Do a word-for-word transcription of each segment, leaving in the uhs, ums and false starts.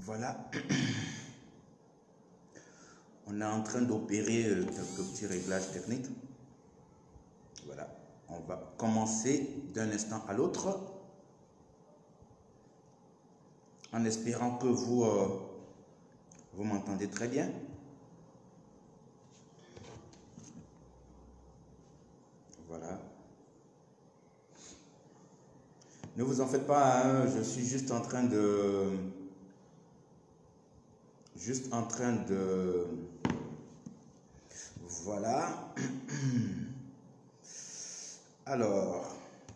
Voilà. On est en train d'opérer euh, quelques petits réglages techniques. Voilà. On va commencer d'un instant à l'autre. En espérant que vous, euh, vous m'entendez très bien. Voilà. Ne vous en faites pas, hein, je suis juste en train de... Juste en train de... Voilà. Alors...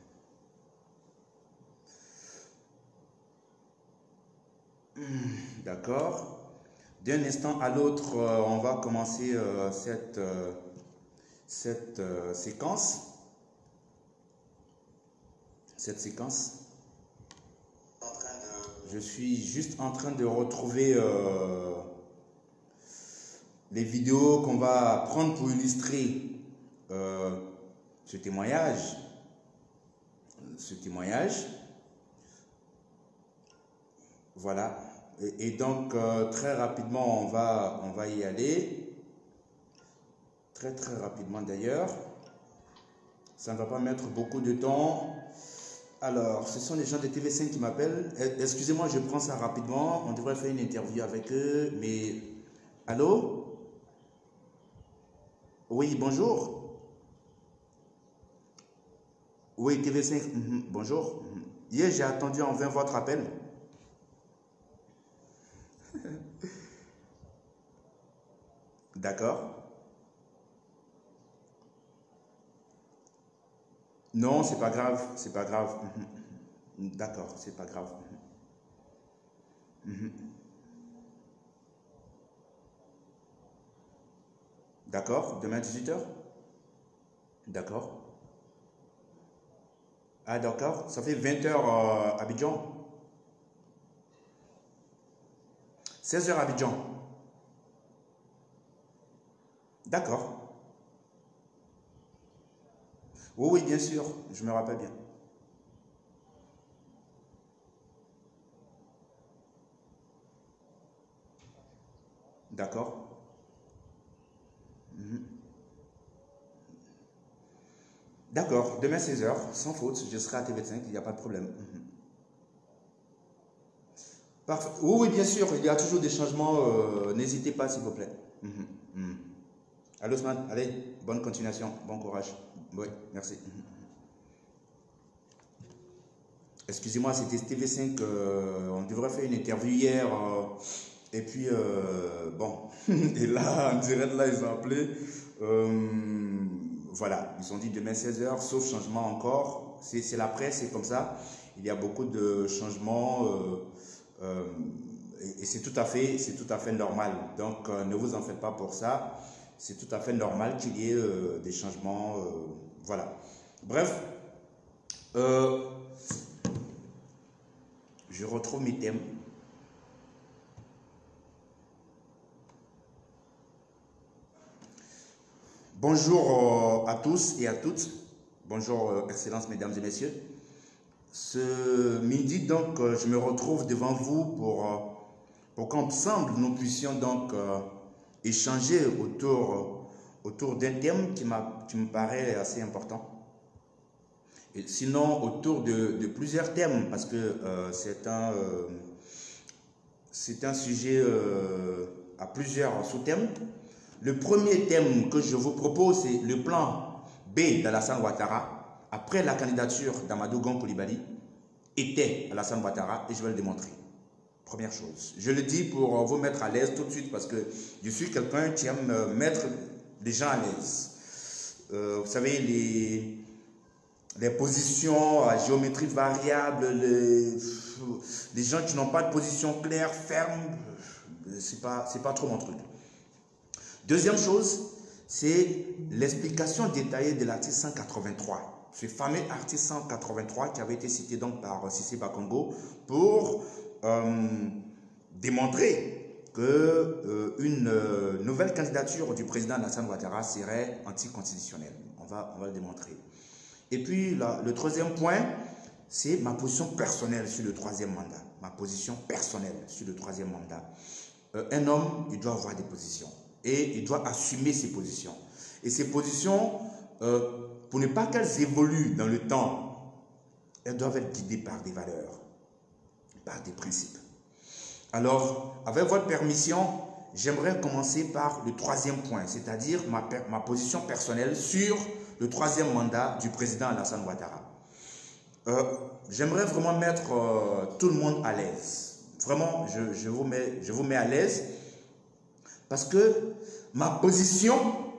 D'accord. D'un instant à l'autre, euh, on va commencer euh, cette, euh, cette euh, séquence. Cette séquence. Je suis juste en train de retrouver euh, les vidéos qu'on va prendre pour illustrer euh, ce témoignage. Ce témoignage. Voilà. Et, et donc, euh, très rapidement, on va, on va y aller. Très, très rapidement d'ailleurs. Ça ne va pas mettre beaucoup de temps. Alors, ce sont les gens de T V cinq qui m'appellent. Excusez-moi, je prends ça rapidement. On devrait faire une interview avec eux, mais... Allô? Oui, bonjour. Oui, T V cinq, mm-hmm. Bonjour. Mm-hmm. Hier, j'ai attendu en vain votre appel. D'accord. Non, c'est pas grave, c'est pas grave. Mm-hmm. D'accord, c'est pas grave. Mm-hmm. D'accord, demain à dix-huit heures? D'accord. Ah d'accord, ça fait vingt heures euh, Abidjan. seize heures Abidjan. D'accord. Oui, oui, bien sûr, je me rappelle bien. D'accord. Mm-hmm. D'accord, demain seize heures, sans faute, je serai à T V cinq, il n'y a pas de problème. Mm-hmm. Parfait. Oui, oui, bien sûr, il y a toujours des changements, euh, n'hésitez pas s'il vous plaît. Mm-hmm. Mm-hmm. Allô, Osman, allez, bonne continuation, bon courage. Oui, merci. Mm-hmm. Excusez-moi, c'était T V cinq, euh, on devrait faire une interview hier, euh, et puis, euh, bon, et là, en direct, là, ils ont appelé, euh, voilà, ils ont dit demain seize heures, sauf changement encore, c'est la presse, c'est comme ça, il y a beaucoup de changements, euh, euh, et, et c'est tout à fait, c'est tout à fait normal, donc euh, ne vous en faites pas pour ça, c'est tout à fait normal qu'il y ait euh, des changements, euh, voilà. Bref, euh, je retrouve mes thèmes. Bonjour à tous et à toutes. Bonjour, Excellences, mesdames et messieurs. Ce midi, donc, je me retrouve devant vous pour, pour qu'ensemble, nous puissions donc échanger autour, autour d'un thème qui, qui me paraît assez important. Et sinon, autour de, de plusieurs thèmes, parce que euh, c'est un, euh, c'est un sujet euh, à plusieurs sous-thèmes. Le premier thème que je vous propose, c'est le plan B d'Alassane Ouattara, après la candidature d'Amadou Gon Coulibaly, était Alassane Ouattara, et je vais le démontrer. Première chose. Je le dis pour vous mettre à l'aise tout de suite, parce que je suis quelqu'un qui aime mettre les gens à l'aise. Euh, vous savez, les... les positions à géométrie variable, les, les gens qui n'ont pas de position claire, ferme, c'est pas, c'est pas trop mon truc. Deuxième chose, c'est l'explication détaillée de l'article cent quatre-vingt-trois. Ce fameux article cent quatre-vingt-trois qui avait été cité donc par Cissé Bakongo pour euh, démontrer que euh, une euh, nouvelle candidature du président Alassane Ouattara serait anticonstitutionnelle. On va, on va le démontrer. Et puis, là, le troisième point, c'est ma position personnelle sur le troisième mandat. Ma position personnelle sur le troisième mandat. Euh, un homme, il doit avoir des positions. Et il doit assumer ses positions. Et ces positions, euh, pour ne pas qu'elles évoluent dans le temps, elles doivent être guidées par des valeurs, par des principes. Alors, avec votre permission, j'aimerais commencer par le troisième point, c'est-à-dire ma, ma position personnelle sur le troisième mandat du président Alassane Ouattara. Euh, j'aimerais vraiment mettre euh, tout le monde à l'aise. Vraiment, je, je, vous mets, je vous mets à l'aise parce que ma position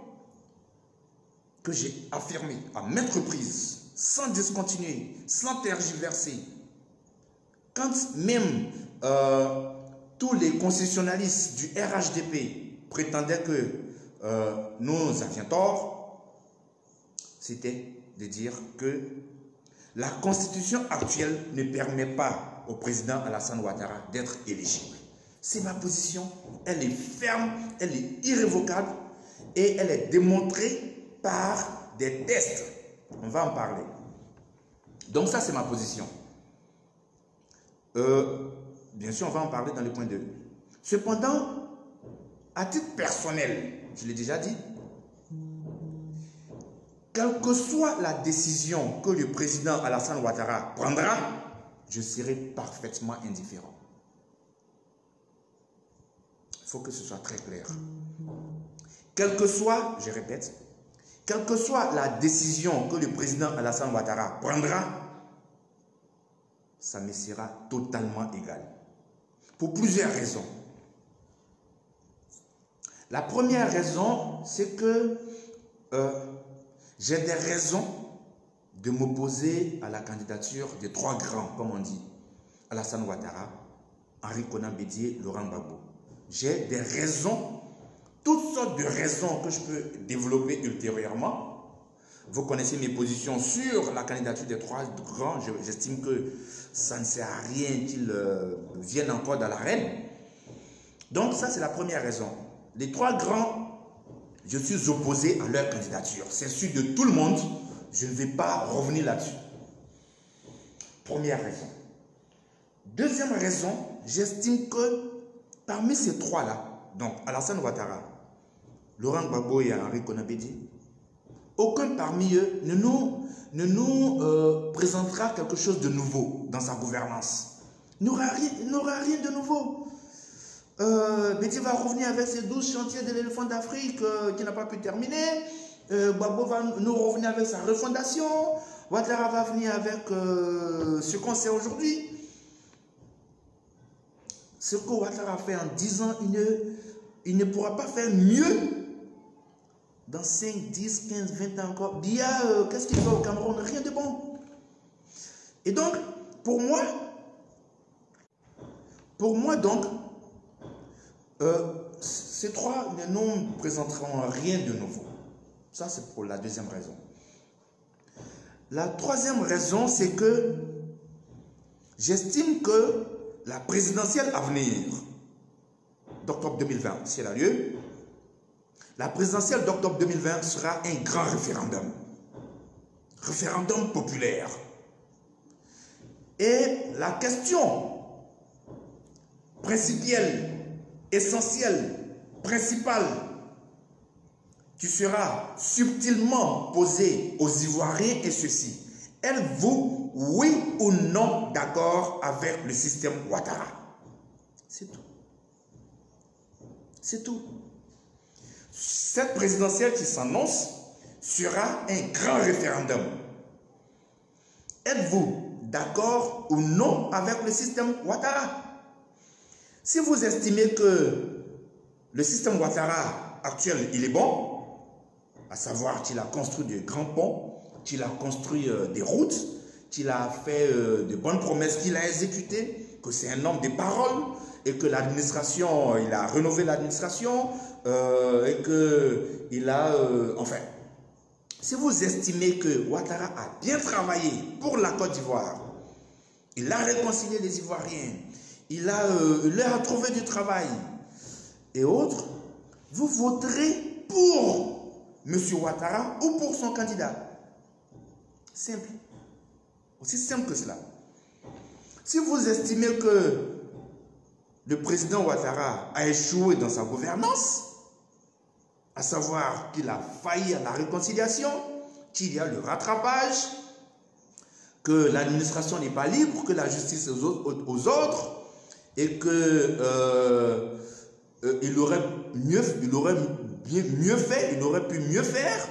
que j'ai affirmée à maintes reprises, sans discontinuer, sans tergiverser, quand même euh, tous les constitutionnalistes du R H D P prétendaient que euh, nous avions tort, c'était de dire que la constitution actuelle ne permet pas au président Alassane Ouattara d'être éligible. C'est ma position, elle est ferme, elle est irrévocable et elle est démontrée par des tests. On va en parler. Donc ça, c'est ma position. Euh, bien sûr, on va en parler dans le point deux. Cependant, à titre personnel, je l'ai déjà dit, quelle que soit la décision que le président Alassane Ouattara prendra, je serai parfaitement indifférent. Il faut que ce soit très clair. Quelle que soit, je répète, quelle que soit la décision que le président Alassane Ouattara prendra, ça me sera totalement égal. Pour plusieurs raisons. La première raison, c'est que euh, j'ai des raisons de m'opposer à la candidature des trois grands, comme on dit. Alassane Ouattara, Henri Konan Bédié, Laurent Gbagbo. J'ai des raisons, toutes sortes de raisons que je peux développer ultérieurement. Vous connaissez mes positions sur la candidature des trois grands. J'estime que ça ne sert à rien qu'ils euh, viennent encore dans l'arène. Donc ça, c'est la première raison. Les trois grands, je suis opposé à leur candidature. C'est sûr de tout le monde. Je ne vais pas revenir là-dessus. Première raison. Deuxième raison, j'estime que parmi ces trois-là, donc Alassane Ouattara, Laurent Gbagbo et Henri Konan Bédié, aucun parmi eux ne nous, ne nous euh, présentera quelque chose de nouveau dans sa gouvernance. Il n'aura rien, rien de nouveau. Euh, Bédié va revenir avec ses douze chantiers de l'éléphant d'Afrique euh, qui n'a pas pu terminer. Euh, Gbagbo va nous revenir avec sa refondation. Ouattara va venir avec euh, ce qu'on sait aujourd'hui. Ce que Ouattara a fait en dix ans, il ne, il ne pourra pas faire mieux dans cinq, dix, quinze, vingt ans encore. Biya, euh, qu'est-ce qu'il fait au Cameroun? Rien de bon. Et donc, pour moi, pour moi donc, euh, ces trois ne nous présenteront rien de nouveau. Ça, c'est pour la deuxième raison. La troisième raison, c'est que j'estime que la présidentielle à venir d'octobre deux mille vingt, si elle a lieu, la présidentielle d'octobre deux mille vingt sera un grand référendum. Référendum populaire. Et la question principielle, essentielle, principale, qui sera subtilement posée aux Ivoiriens est ceci. Êtes-vous, oui ou non, d'accord avec le système Ouattara? C'est tout. C'est tout. Cette présidentielle qui s'annonce sera un grand référendum. Êtes-vous d'accord ou non avec le système Ouattara? Si vous estimez que le système Ouattara actuel, il est bon, à savoir qu'il a construit de grands ponts, qu'il a construit euh, des routes, qu'il a fait euh, de bonnes promesses qu'il a exécutées, que c'est un homme de parole, et que l'administration, il a rénové l'administration, euh, et qu'il a, euh, enfin, si vous estimez que Ouattara a bien travaillé pour la Côte d'Ivoire, il a réconcilié les Ivoiriens, il a, euh, il leur a trouvé du travail, et autres, vous voterez pour M. Ouattara ou pour son candidat. Simple. Aussi simple que cela. Si vous estimez que le président Ouattara a échoué dans sa gouvernance, à savoir qu'il a failli à la réconciliation, qu'il y a le rattrapage, que l'administration n'est pas libre, que la justice est aux autres, et que euh, euh, il aurait mieux, il aurait bien, mieux fait, il aurait pu mieux faire,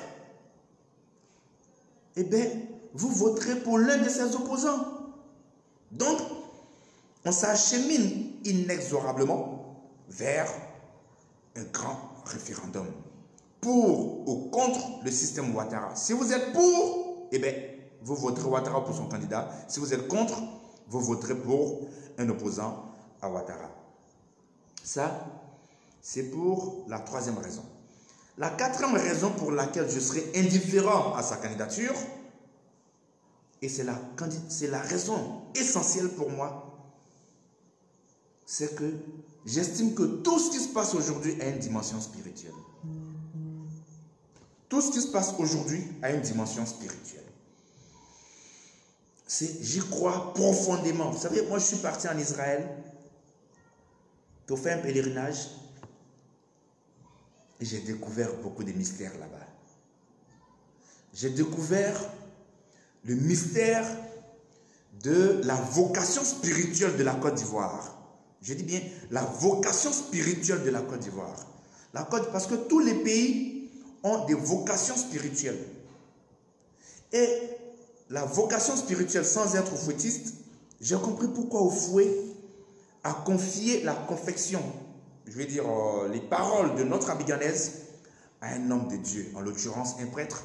eh bien, vous voterez pour l'un de ses opposants. Donc, on s'achemine inexorablement vers un grand référendum pour ou contre le système Ouattara. Si vous êtes pour, eh bien, vous voterez Ouattara pour son candidat. Si vous êtes contre, vous voterez pour un opposant à Ouattara. Ça, c'est pour la troisième raison. La quatrième raison pour laquelle je serai indifférent à sa candidature, et c'est la, c'est la raison essentielle pour moi, c'est que j'estime que tout ce qui se passe aujourd'hui a une dimension spirituelle. Tout ce qui se passe aujourd'hui a une dimension spirituelle. J'y crois profondément. Vous savez, moi je suis parti en Israël pour faire un pèlerinage et j'ai découvert beaucoup de mystères là-bas. J'ai découvert le mystère de la vocation spirituelle de la Côte d'Ivoire. Je dis bien la vocation spirituelle de la Côte d'Ivoire. La Côte, parce que tous les pays ont des vocations spirituelles. Et la vocation spirituelle, sans être fouettiste, j'ai compris pourquoi Houphouët a confié la confection, je vais dire euh, les paroles de notre Abidjanaise à un homme de Dieu, en l'occurrence un prêtre.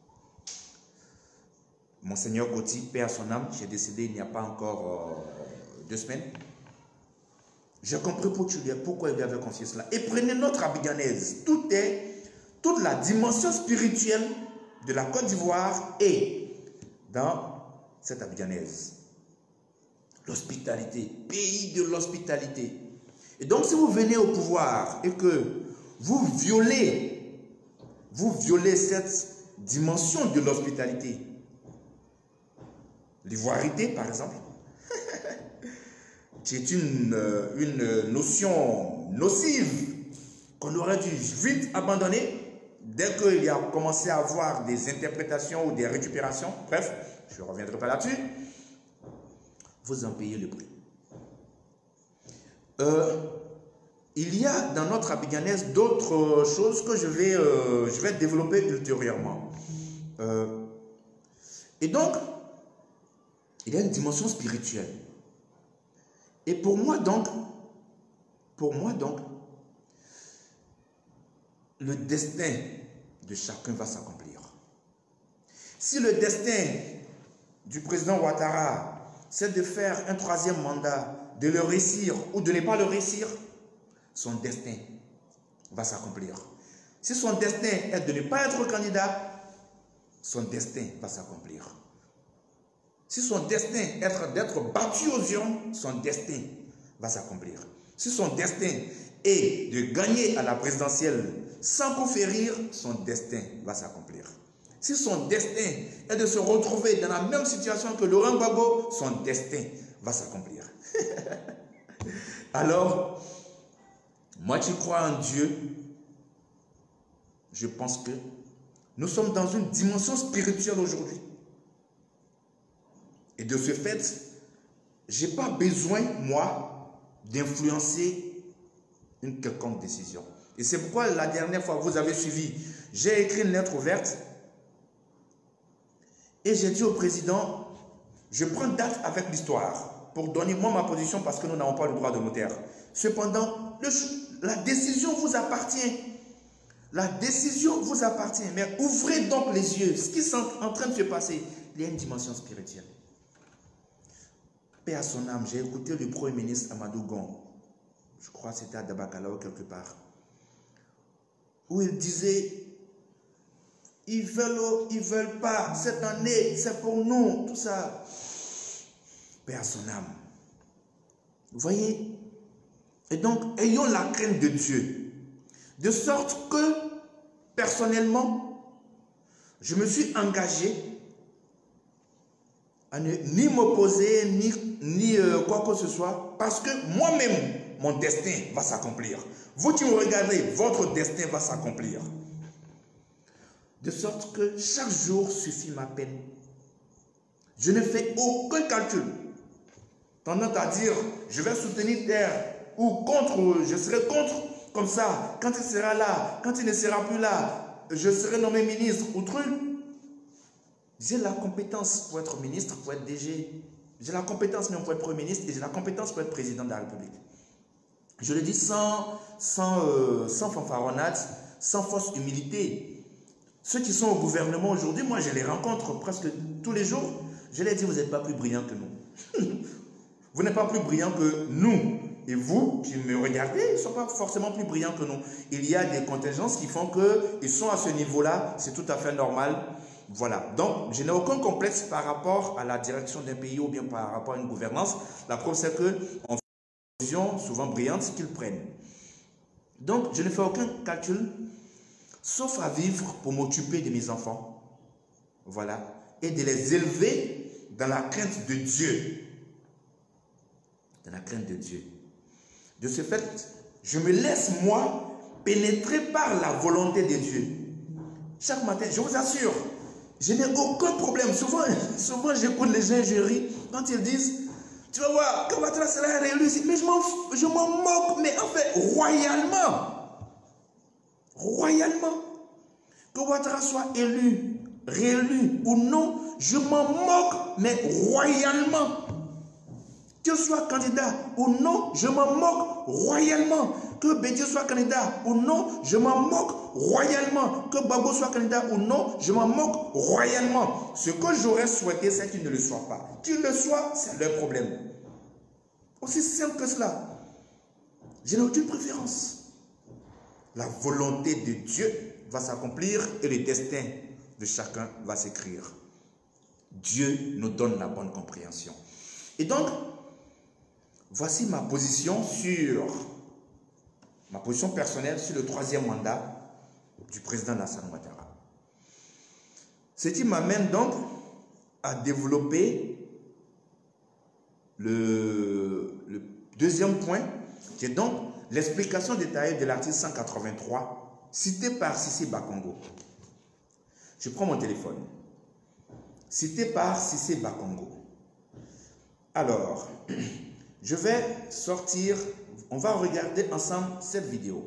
Monseigneur Gauthier, paix à son âme, qui est décédé il n'y a pas encore euh, deux semaines. J'ai compris pourquoi il lui avait confié cela. Et prenez notre Abidjanaise. Tout est, toute la dimension spirituelle de la Côte d'Ivoire est dans cette Abidjanaise. L'hospitalité, pays de l'hospitalité. Et donc si vous venez au pouvoir et que vous violez, vous violez cette dimension de l'hospitalité, l'ivoirité par exemple, qui est une, une notion nocive qu'on aurait dû vite abandonner dès qu'il y a commencé à avoir des interprétations ou des récupérations. Bref, je ne reviendrai pas là-dessus. Vous en payez le prix. Euh, il y a dans notre abidjanaise d'autres choses que je vais, euh, je vais développer ultérieurement. Euh, et donc, il y a une dimension spirituelle. Et pour moi donc, pour moi donc, le destin de chacun va s'accomplir. Si le destin du président Ouattara, c'est de faire un troisième mandat, de le réussir ou de ne pas le réussir, son destin va s'accomplir. Si son destin est de ne pas être candidat, son destin va s'accomplir. Si son destin est d'être battu aux urnes, son destin va s'accomplir. Si son destin est de gagner à la présidentielle sans coup férir, son destin va s'accomplir. Si son destin est de se retrouver dans la même situation que Laurent Gbagbo, son destin va s'accomplir. Alors, moi qui crois en Dieu, je pense que nous sommes dans une dimension spirituelle aujourd'hui. Et de ce fait, je n'ai pas besoin, moi, d'influencer une quelconque décision. Et c'est pourquoi la dernière fois, vous avez suivi, j'ai écrit une lettre ouverte et j'ai dit au président, je prends date avec l'histoire pour donner moi ma position parce que nous n'avons pas le droit de notaire. Cependant, le, la décision vous appartient. La décision vous appartient. Mais ouvrez donc les yeux. Ce qui est en train de se passer, il y a une dimension spirituelle. Paix à son âme, j'ai écouté le Premier ministre Amadou Gon, je crois que c'était à Dabakalao quelque part, où il disait, ils veulent, ils veulent pas, cette année, c'est pour nous, tout ça. Paix à son âme. Vous voyez? Et donc, ayons la crainte de Dieu, de sorte que, personnellement, je me suis engagé à ne ni m'opposer, ni, ni euh, quoi que ce soit, parce que moi-même, mon destin va s'accomplir. Vous qui me regardez, votre destin va s'accomplir. De sorte que chaque jour suffit ma peine. Je ne fais aucun calcul. Tendant à dire, je vais soutenir terre ou contre, je serai contre, comme ça, quand il sera là, quand il ne sera plus là, je serai nommé ministre ou truc. J'ai la compétence pour être ministre, pour être D G. J'ai la compétence même pour être Premier ministre et j'ai la compétence pour être président de la République. Je le dis sans, sans, euh, sans fanfaronnade, sans fausse humilité. Ceux qui sont au gouvernement aujourd'hui, moi je les rencontre presque tous les jours. Je leur dis, vous n'êtes pas plus brillants que nous. Vous n'êtes pas plus brillants que nous. Et vous qui me regardez, ils ne sont pas forcément plus brillants que nous. Il y a des contingences qui font qu'ils sont à ce niveau-là. C'est tout à fait normal. Voilà. Donc, je n'ai aucun complexe par rapport à la direction d'un pays ou bien par rapport à une gouvernance. La preuve, c'est qu'on fait des décisions souvent brillantes qu'ils prennent. Donc, je ne fais aucun calcul, sauf à vivre pour m'occuper de mes enfants. Voilà. Et de les élever dans la crainte de Dieu. Dans la crainte de Dieu. De ce fait, je me laisse, moi, pénétrer par la volonté de Dieu. Chaque matin, je vous assure, je n'ai aucun problème. Souvent, souvent j'écoute les gens, je ris, quand ils disent, tu vas voir, quand Ouattara sera réélu, mais je m'en moque, mais en fait, royalement. Royalement. Que Ouattara soit élu, réélu ou non, je m'en moque, mais royalement. Qu'il soit candidat ou non, je m'en moque royalement. Que Bédié soit candidat ou non, je m'en moque royalement. Que Babo soit candidat ou non, je m'en moque royalement. Ce que j'aurais souhaité, c'est qu'il ne le soit pas. Qu'il le soit, c'est leur problème. Aussi simple que cela. Je n'ai aucune préférence. La volonté de Dieu va s'accomplir et le destin de chacun va s'écrire. Dieu nous donne la bonne compréhension. Et donc, voici ma position sur, ma position personnelle sur le troisième mandat du président Alassane Ouattara. Ce qui m'amène donc à développer le, le deuxième point, qui est donc l'explication détaillée de l'article cent quatre-vingt-trois, cité par Sissi Bakongo. Je prends mon téléphone. Cité par Sissi Bakongo. Alors, je vais sortir, on va regarder ensemble cette vidéo.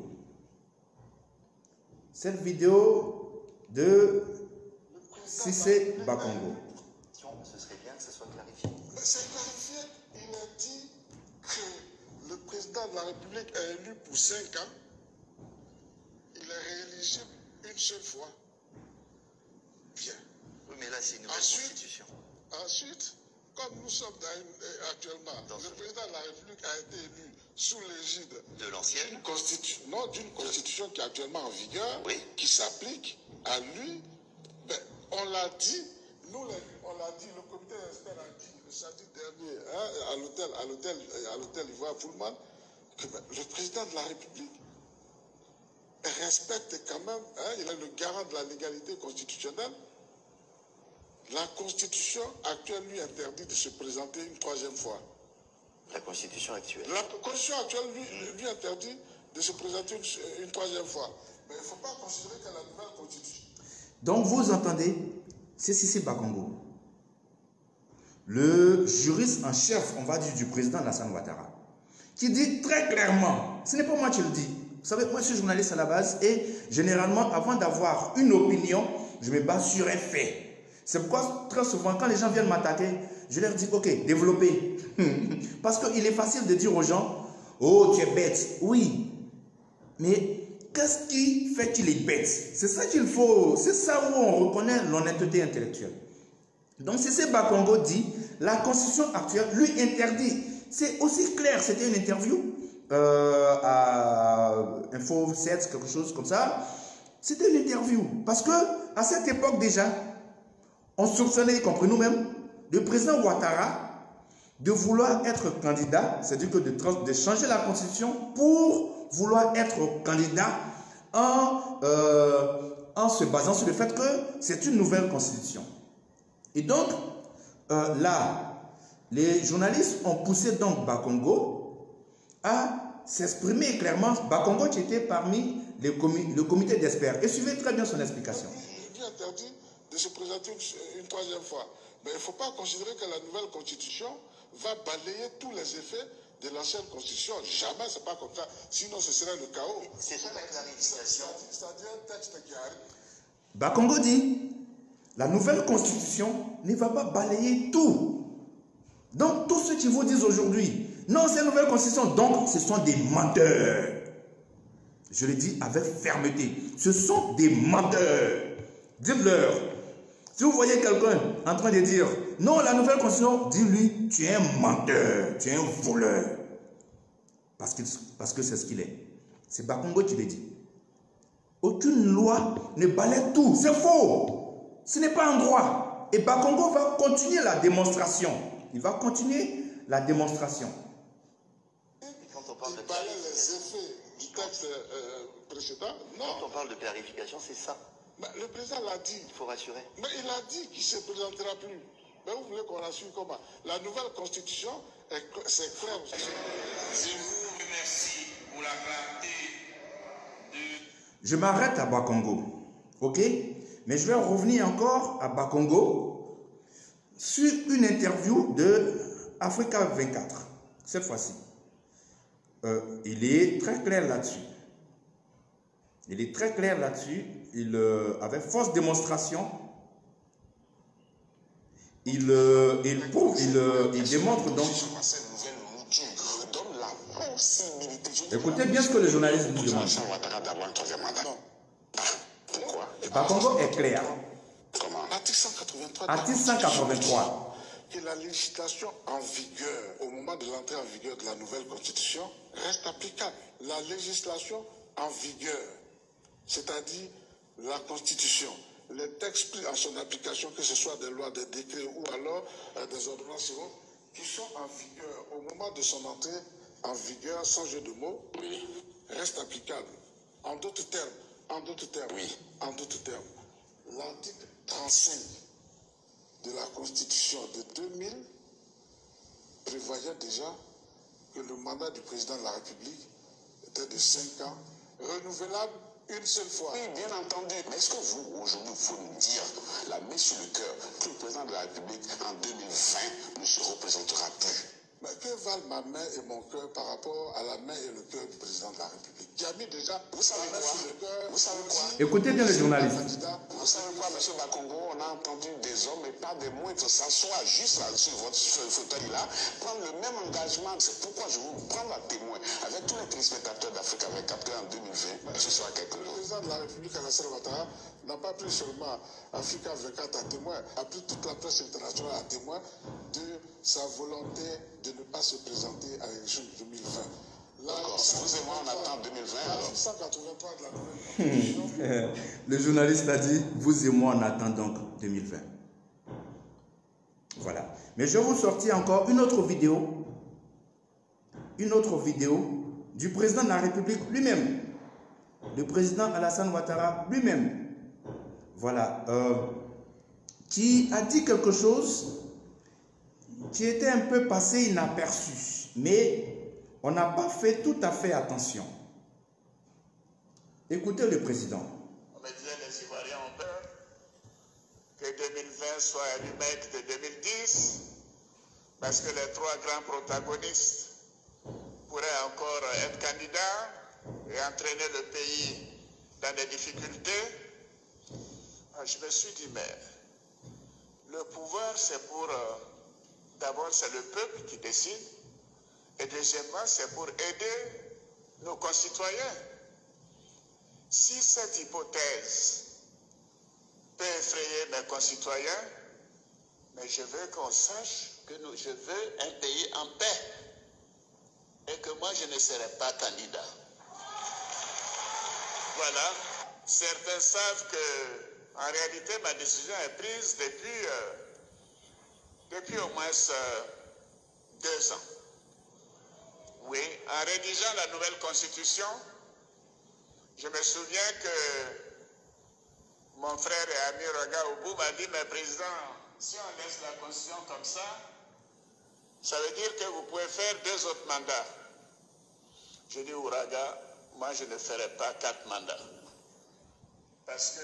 Cette vidéo de Sissi Bakongo. Ce serait bien que ce soit clarifié. Mais c'est clarifié. Il a dit que le président de la République est élu pour cinq ans. Il est rééligible une seule fois. Bien. Oui, mais là, c'est une nouvelle Ensuite, constitution. Ensuite, comme nous sommes dans une, euh, actuellement, Dans le ce... président de la République a été élu sous l'égide de l'ancienne constitution, non, d'une constitution qui est actuellement en vigueur, oui, qui s'applique à lui. Ben, on l'a dit, nous, on l'a dit, le comité d'experts a dit le samedi dernier hein, à l'hôtel, à l'hôtel, à l'hôtel Ivoire Pullman, que ben, le président de la République respecte quand même, hein, il est le garant de la légalité constitutionnelle. La Constitution actuelle lui interdit de se présenter une troisième fois. La Constitution actuelle. La Constitution actuelle lui, lui interdit de se présenter une, une troisième fois. Mais il ne faut pas considérer que la nouvelle Constitution. Donc vous entendez, c'est Sissi Bakongo, le juriste en chef, on va dire, du président Alassane Ouattara, qui dit très clairement, ce n'est pas moi qui le dis. Vous savez, moi je suis journaliste à la base et généralement, avant d'avoir une opinion, je me base sur un fait. C'est pourquoi très souvent, quand les gens viennent m'attaquer, je leur dis, ok, développez. Parce qu'il est facile de dire aux gens, oh, tu es bête. Oui, mais qu'est-ce qui fait qu'il est bête? C'est ça qu'il faut, c'est ça où on reconnaît l'honnêteté intellectuelle. Donc, Sissi Bakongo dit, la constitution actuelle lui interdit. C'est aussi clair, c'était une interview euh, à Info sept, quelque chose comme ça. C'était une interview. Parce que à cette époque déjà, on soupçonnait, y compris nous-mêmes, le président Ouattara de vouloir être candidat, c'est-à-dire que de, de changer la constitution pour vouloir être candidat en, euh, en se basant sur le fait que c'est une nouvelle constitution. Et donc, euh, là, les journalistes ont poussé donc Bakongo à s'exprimer clairement. Bakongo qui était parmi les comi le comité d'experts. Et suivez très bien son explication. Il est interdit de se présenter une troisième fois. Mais il ne faut pas considérer que la nouvelle constitution va balayer tous les effets de l'ancienne constitution. Jamais, ce n'est pas comme ça. Sinon, ce serait le chaos. C'est ça la clarification. C'est-à-dire un texte qui arrive. Bakongo dit, la nouvelle constitution ne va pas balayer tout. Donc, tous ceux qui vous disent aujourd'hui, non, c'est une nouvelle constitution, donc ce sont des menteurs. Je le dis avec fermeté. Ce sont des menteurs. Dites-leur. Si vous voyez quelqu'un en train de dire, non, la nouvelle constitution, dis-lui, tu es un menteur, tu es un voleur. Parce que parce que c'est ce qu'il est. C'est Bakongo qui le dit. Aucune loi ne balaie tout. C'est faux. Ce n'est pas un droit. Et Bakongo va continuer la démonstration. Il va continuer la démonstration. Quand on parle de Il balaie les clarification, effets du texte euh, précédent. Non. quand on parle de clarification, c'est ça. Mais le président l'a dit. Il faut rassurer. Mais il a dit qu'il ne se présentera plus. Mais vous voulez qu'on rassure comment? La nouvelle constitution, c'est clair. Je vous remercie pour la clarté de... Je m'arrête à Bakongo. Ok? Mais je vais revenir encore à Bakongo sur une interview de Africa vingt-quatre. Cette fois-ci. Euh, il est très clair là-dessus. Il est très clair là-dessus. Il, euh, avec force démonstration, il, euh, il prouve, il, euh, il démontre donc. Écoutez bien ce que le journaliste nous demande. Bakongo est clair. Article cent quatre-vingt-trois. Article cent quatre-vingt-trois. Que la législation en vigueur au moment de l'entrée en vigueur de la nouvelle constitution reste applicable. La législation en vigueur, c'est-à-dire la constitution, les textes pris en son application, que ce soit des lois, des décrets ou alors euh, des ordonnances qui sont en vigueur au moment de son entrée en vigueur, sans jeu de mots, oui, restent applicables. En d'autres termes, en d'autres termes, oui, en d'autres termes, l'article trente-cinq de la Constitution de deux mille prévoyait déjà que le mandat du président de la République était de cinq ans, renouvelable une seule fois. Oui, bien entendu. Mais est-ce que vous, aujourd'hui, il faut nous dire, la main sur le cœur, que le président de la République, en deux mille vingt, ne se représentera plus? Mais que valent ma main et mon cœur par rapport à la main et le cœur du président de la République, qui a mis déjà, vous savez quoi, cœur, vous savez quoi, écoutez bien le journaliste. Vous savez quoi, M. Bakongo, on a entendu des hommes et pas des moindres s'asseoir juste là, sur votre fauteuil-là, prendre le même engagement. C'est pourquoi je vous prends à témoin avec tous les téléspectateurs d'Afrique vingt-quatre en deux mille vingt, ce sera quelque Le chose. président de la République, Alassane Ouattara, n'a pas pris seulement Africa vingt-quatre à témoin, a pris toute la presse internationale à témoin de sa volonté de ne pas se présenter à l'élection de deux mille vingt. D'accord, si vous et moi on attend deux mille vingt alors. cent quatre-vingt-trois de la nouvelle constitution. Le journaliste a dit, vous et moi on attend donc deux mille vingt. Voilà. Mais je vais vous sortir encore une autre vidéo. Une autre vidéo du président de la République lui-même. Le président Alassane Ouattara lui-même. Voilà. Euh, qui a dit quelque chose qui était un peu passé inaperçu. Mais on n'a pas fait tout à fait attention. Écoutez le président. On me disait les Ivoiriens ont peur que deux mille vingt soit un remake de deux mille dix parce que les trois grands protagonistes pourraient encore être candidats et entraîner le pays dans des difficultés. Je me suis dit, mais le pouvoir, c'est pour... Euh, D'abord, c'est le peuple qui décide. Et deuxièmement, c'est pour aider nos concitoyens. Si cette hypothèse peut effrayer mes concitoyens, mais je veux qu'on sache que nous, je veux un pays en paix. Et que moi, je ne serai pas candidat. Voilà. Certains savent que, en réalité, ma décision est prise depuis... Euh, Depuis au moins euh, deux ans. Oui, en rédigeant la nouvelle constitution, je me souviens que mon frère et ami Raga Oubou m'a dit, mais président, si on laisse la Constitution comme ça, ça veut dire que vous pouvez faire deux autres mandats. Je dis Ouraga, moi je ne ferai pas quatre mandats. Parce que...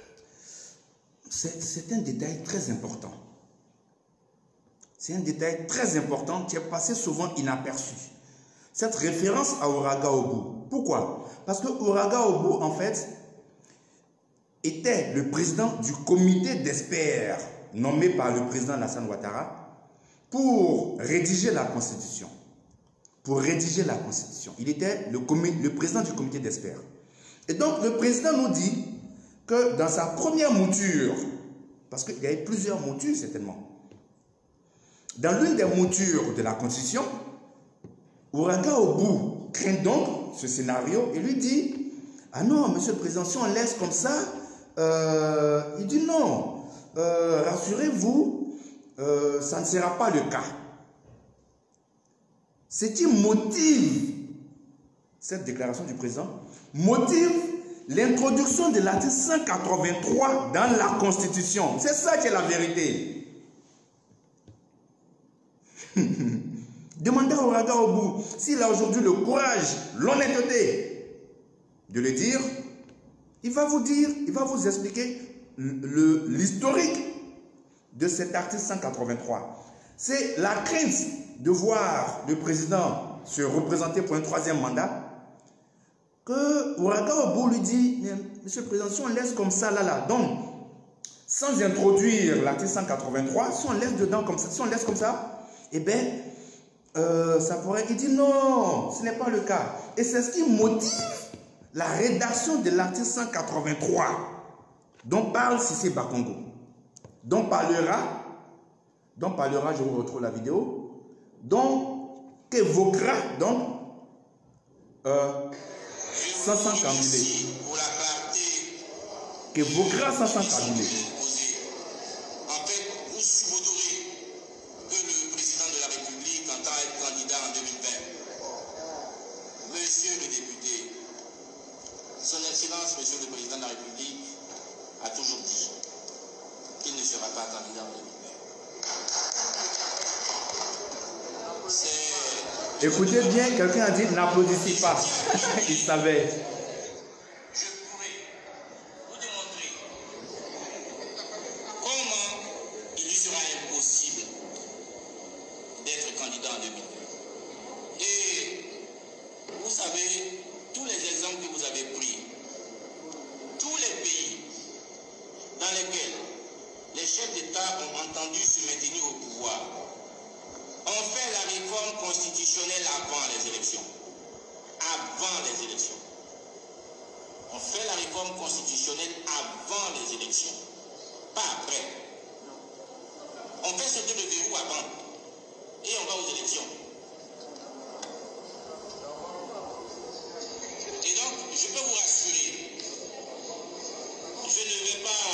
C'est un détail très important. C'est un détail très important qui est passé souvent inaperçu. Cette référence à Ouraga Obu. Pourquoi? Parce que Ouraga Obu, en fait, était le président du comité d'experts nommé par le président Alassane Ouattara pour rédiger la Constitution. Pour rédiger la Constitution. Il était le, le président du comité d'experts. Et donc, le président nous dit que dans sa première mouture, parce qu'il y avait plusieurs moutures certainement, dans l'une des moutures de la Constitution, Ouraga Obu craint donc ce scénario et lui dit « Ah non, monsieur le président, si on laisse comme ça, euh, il dit non, euh, rassurez-vous, euh, ça ne sera pas le cas. » Ce qui motive cette déclaration du président, motive l'introduction de l'article cent quatre-vingt-trois dans la Constitution. C'est ça qui est la vérité. Demandez à Ouraga Obu s'il a aujourd'hui le courage, l'honnêteté de le dire. Il va vous dire, il va vous expliquer l'historique de cet article cent quatre-vingt-trois. C'est la crainte de voir le président se représenter pour un troisième mandat que Ouraga Obu lui dit, monsieur le président, si on laisse comme ça, là, là, donc, sans introduire l'article cent quatre-vingt-trois, si on laisse dedans comme ça, si on laisse comme ça, eh bien, euh, ça pourrait, il dit non, ce n'est pas le cas. Et c'est ce qui motive la rédaction de l'article cent quatre-vingt-trois, dont parle Cissé Bakongo, dont parlera, dont parlera, je vous retrouve la vidéo, dont qu'évoquera, donc, euh, Sansan Kamile, qu'évoquera Sansan Kamile. En fait, vous subodorez que le président de la République entend être candidat en deux mille vingt. Monsieur le député, son Excellence, Monsieur le président de la République, a toujours dit qu'il ne sera pas candidat en deux mille vingt. Écoutez bien, quelqu'un a dit n'applaudissez pas. Il savait. Je pourrais vous démontrer comment il lui sera impossible d'être candidat en deux mille vingt. Et vous savez, tous les exemples que vous avez pris, tous les pays dans lesquels les chefs d'État ont entendu se maintenir au pouvoir, on fait la réforme constitutionnelle avant les élections. Avant les élections. On fait la réforme constitutionnelle avant les élections. Pas après. On fait sauter le verrou avant. Et on va aux élections. Et donc, je peux vous rassurer, je ne vais pas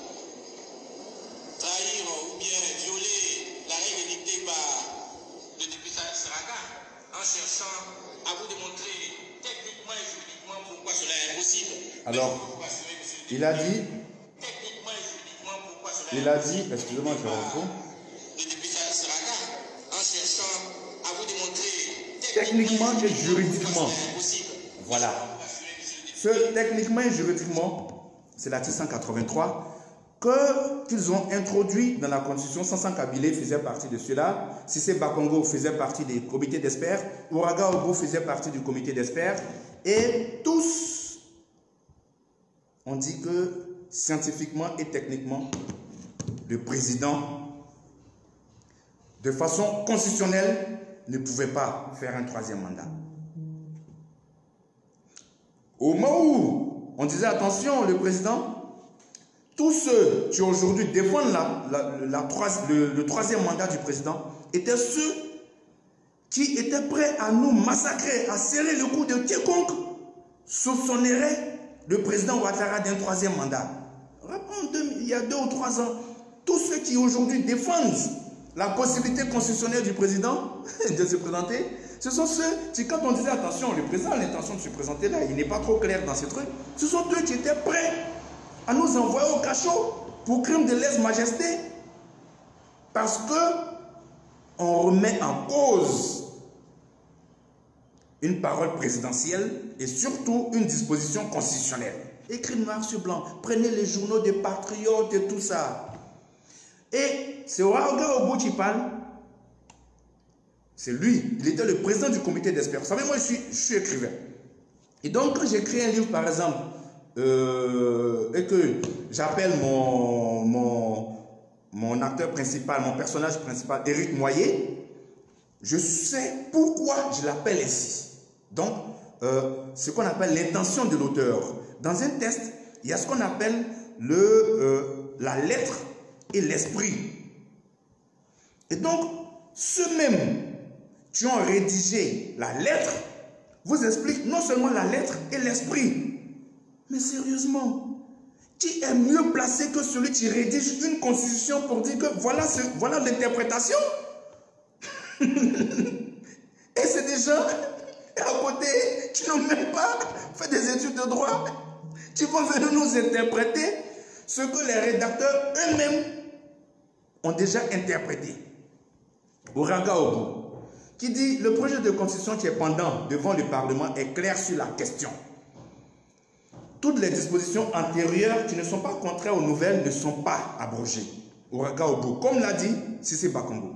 trahir ou bien violer la règle dictée par le député Saraka, en cherchant à vous démontrer techniquement et juridiquement pourquoi cela est impossible. Alors, il a dit, Techniquement et juridiquement pourquoi cela est il a dit, excusez-moi, je retrouve. Le député Saraka, en cherchant à vous démontrer Techniquement et juridiquement. c'est impossible. Voilà. Ce techniquement et juridiquement, c'est l'article cent quatre-vingt-trois que qu'ils ont introduit dans la Constitution. Sansan Kamile faisait partie de cela. Cissé Bakongo faisait partie des comités d'experts. Ouraga Obu faisait partie du comité d'experts. Et tous ont dit que scientifiquement et techniquement, le président, de façon constitutionnelle, ne pouvait pas faire un troisième mandat. Au moment où on disait attention, le président, tous ceux qui aujourd'hui défendent la, la, la, la, le, le troisième mandat du président étaient ceux qui étaient prêts à nous massacrer, à serrer le cou de quiconque soupçonnerait le président Ouattara d'un troisième mandat. Il y a deux ou trois ans, tous ceux qui aujourd'hui défendent la possibilité constitutionnelle du président de se présenter, ce sont ceux qui, quand on disait attention, le président a l'intention de se présenter là, il n'est pas trop clair dans ces trucs, ce sont eux qui étaient prêts à nous envoyer au cachot pour crime de lèse-majesté. parce que on remet en cause une parole présidentielle et surtout une disposition constitutionnelle. Écrit noir sur blanc, prenez les journaux des patriotes et tout ça. Et c'est Ouagadougou Obu qui parle. C'est lui, il était le président du comité d'experts. Vous savez, moi je suis, je suis écrivain. Et donc quand j'écris un livre par exemple, euh, et que j'appelle mon, mon, mon acteur principal, mon personnage principal, Éric Moyer, je sais pourquoi je l'appelle ainsi. Donc, euh, ce qu'on appelle l'intention de l'auteur. Dans un texte, il y a ce qu'on appelle le, euh, la lettre et l'esprit. Et donc, ceux-mêmes qui ont rédigé la lettre vous expliquent non seulement la lettre et l'esprit, mais sérieusement, qui est mieux placé que celui qui rédige une constitution pour dire que voilà, ce, voilà l'interprétation? Et c'est des gens à côté qui n'ont même pas fait des études de droit, qui vont venir nous interpréter ce que les rédacteurs eux-mêmes ont déjà interprété. Ouagadougou, qui dit le projet de constitution qui est pendant devant le Parlement est clair sur la question. Toutes les dispositions antérieures qui ne sont pas contraires aux nouvelles ne sont pas abrogées. Ouagadougou, comme l'a dit Sissi Bakongo.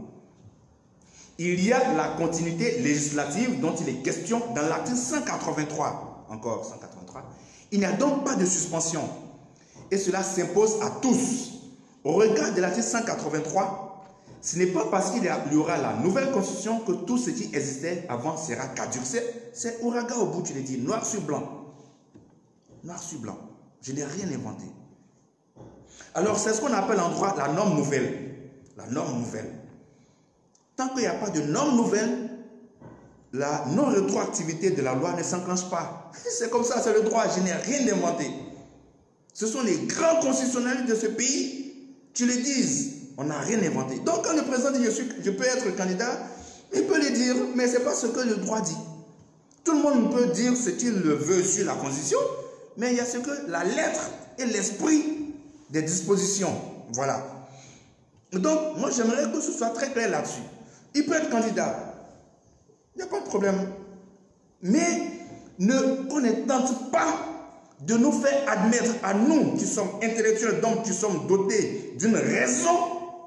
Il y a la continuité législative dont il est question dans l'article cent quatre-vingt-trois. Encore cent quatre-vingt-trois. Il n'y a donc pas de suspension. Et cela s'impose à tous. Au regard de l'article cent quatre-vingt-trois, ce n'est pas parce qu'il y aura la nouvelle constitution que tout ce qui existait avant sera caduc. C'est Ouagadougou, tu l'as dit, noir sur blanc. Noir sur blanc. Je n'ai rien inventé. Alors, c'est ce qu'on appelle en droit la norme nouvelle. La norme nouvelle. Tant qu'il n'y a pas de norme nouvelle, la non-rétroactivité de la loi ne s'enclenche pas. C'est comme ça, c'est le droit. Je n'ai rien inventé. Ce sont les grands constitutionnalistes de ce pays qui le disent. On n'a rien inventé. Donc, quand le président dit je, suis, je peux être candidat, il peut le dire, mais ce n'est pas ce que le droit dit. Tout le monde peut dire ce qu'il veut sur la Constitution, mais il y a ce que la lettre et l'esprit des dispositions. Voilà. Donc, moi, j'aimerais que ce soit très clair là-dessus. Il peut être candidat. Il n'y a pas de problème. Mais ne, qu'on ne tente pas de nous faire admettre à nous qui sommes intellectuels, donc qui sommes dotés d'une raison,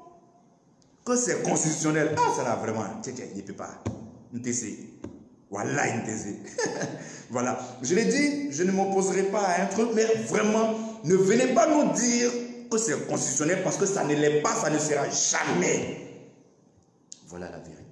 que c'est constitutionnel. Ah, ça là, vraiment, il ne peut pas. Voilà, voilà. Je l'ai dit, je ne m'opposerai pas à un truc, mais vraiment, ne venez pas nous dire que c'est constitutionnel parce que ça ne l'est pas, ça ne sera jamais. Voilà la vérité.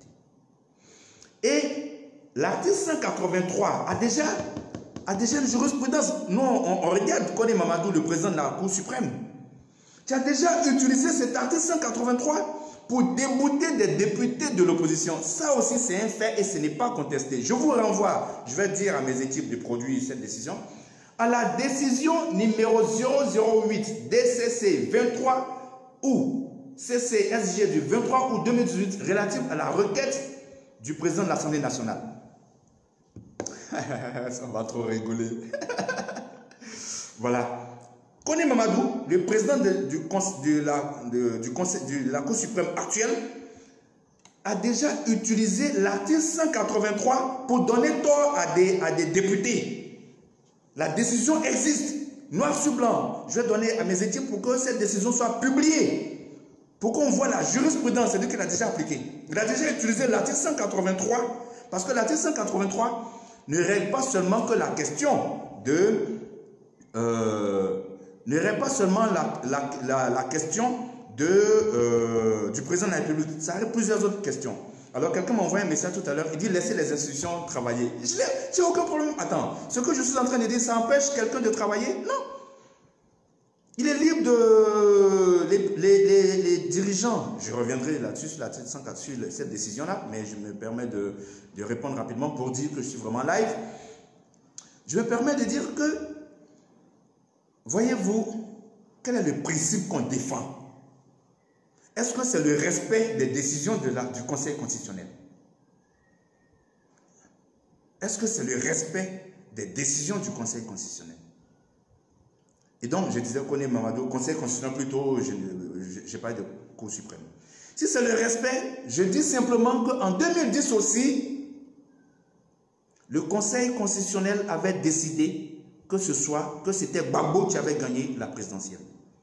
Et l'article cent quatre-vingt-trois a déjà, a déjà une jurisprudence. Nous, on, on regarde Kone Mamadou, le président de la Cour suprême, qui a déjà utilisé cet article cent quatre-vingt-trois pour débouter des députés de l'opposition. Ça aussi, c'est un fait et ce n'est pas contesté. Je vous renvoie, je vais dire à mes équipes de produire cette décision, à la décision numéro zéro zéro huit D C C vingt-trois ou C C S G du vingt-trois août deux mille dix-huit relative à la requête du président de l'Assemblée nationale. Ça va trop rigoler. Voilà. Kone Mamadou, le président de, du, de, la, de, du conseil, de la Cour suprême actuelle, a déjà utilisé l'article cent quatre-vingt-trois pour donner tort à des, à des députés. La décision existe, noir sur blanc. Je vais donner à mes équipes pour que cette décision soit publiée. Pour qu'on voit la jurisprudence, c'est-à-dire qu'il a déjà appliqué. Il a déjà utilisé l'article cent quatre-vingt-trois, parce que l'article cent quatre-vingt-trois ne règle pas seulement que la question de... Euh, ne règle pas seulement la, la, la, la question de, euh, du président de la République. Ça règle plusieurs autres questions. Alors, quelqu'un m'a envoyé un message tout à l'heure. Il dit laissez les institutions travailler. Je n'ai aucun problème. Attends, ce que je suis en train de dire, ça empêche quelqu'un de travailler? Non. Il est libre de... Les, les, les, les dirigeants, je reviendrai là-dessus, sur, la, sur cette décision-là, mais je me permets de, de répondre rapidement pour dire que je suis vraiment live. Je me permets de dire que, voyez-vous, quel est le principe qu'on défend? Est-ce que c'est le respect des décisions de la, du Conseil constitutionnel? Est-ce que c'est le respect des décisions du Conseil constitutionnel? Et donc, je disais Kone Mamadou, Conseil constitutionnel plutôt, je n'ai pas de Cour suprême. Si c'est le respect, je dis simplement qu'en deux mille dix aussi, le Conseil constitutionnel avait décidé que ce soit, que c'était Gbagbo qui avait gagné la présidentielle.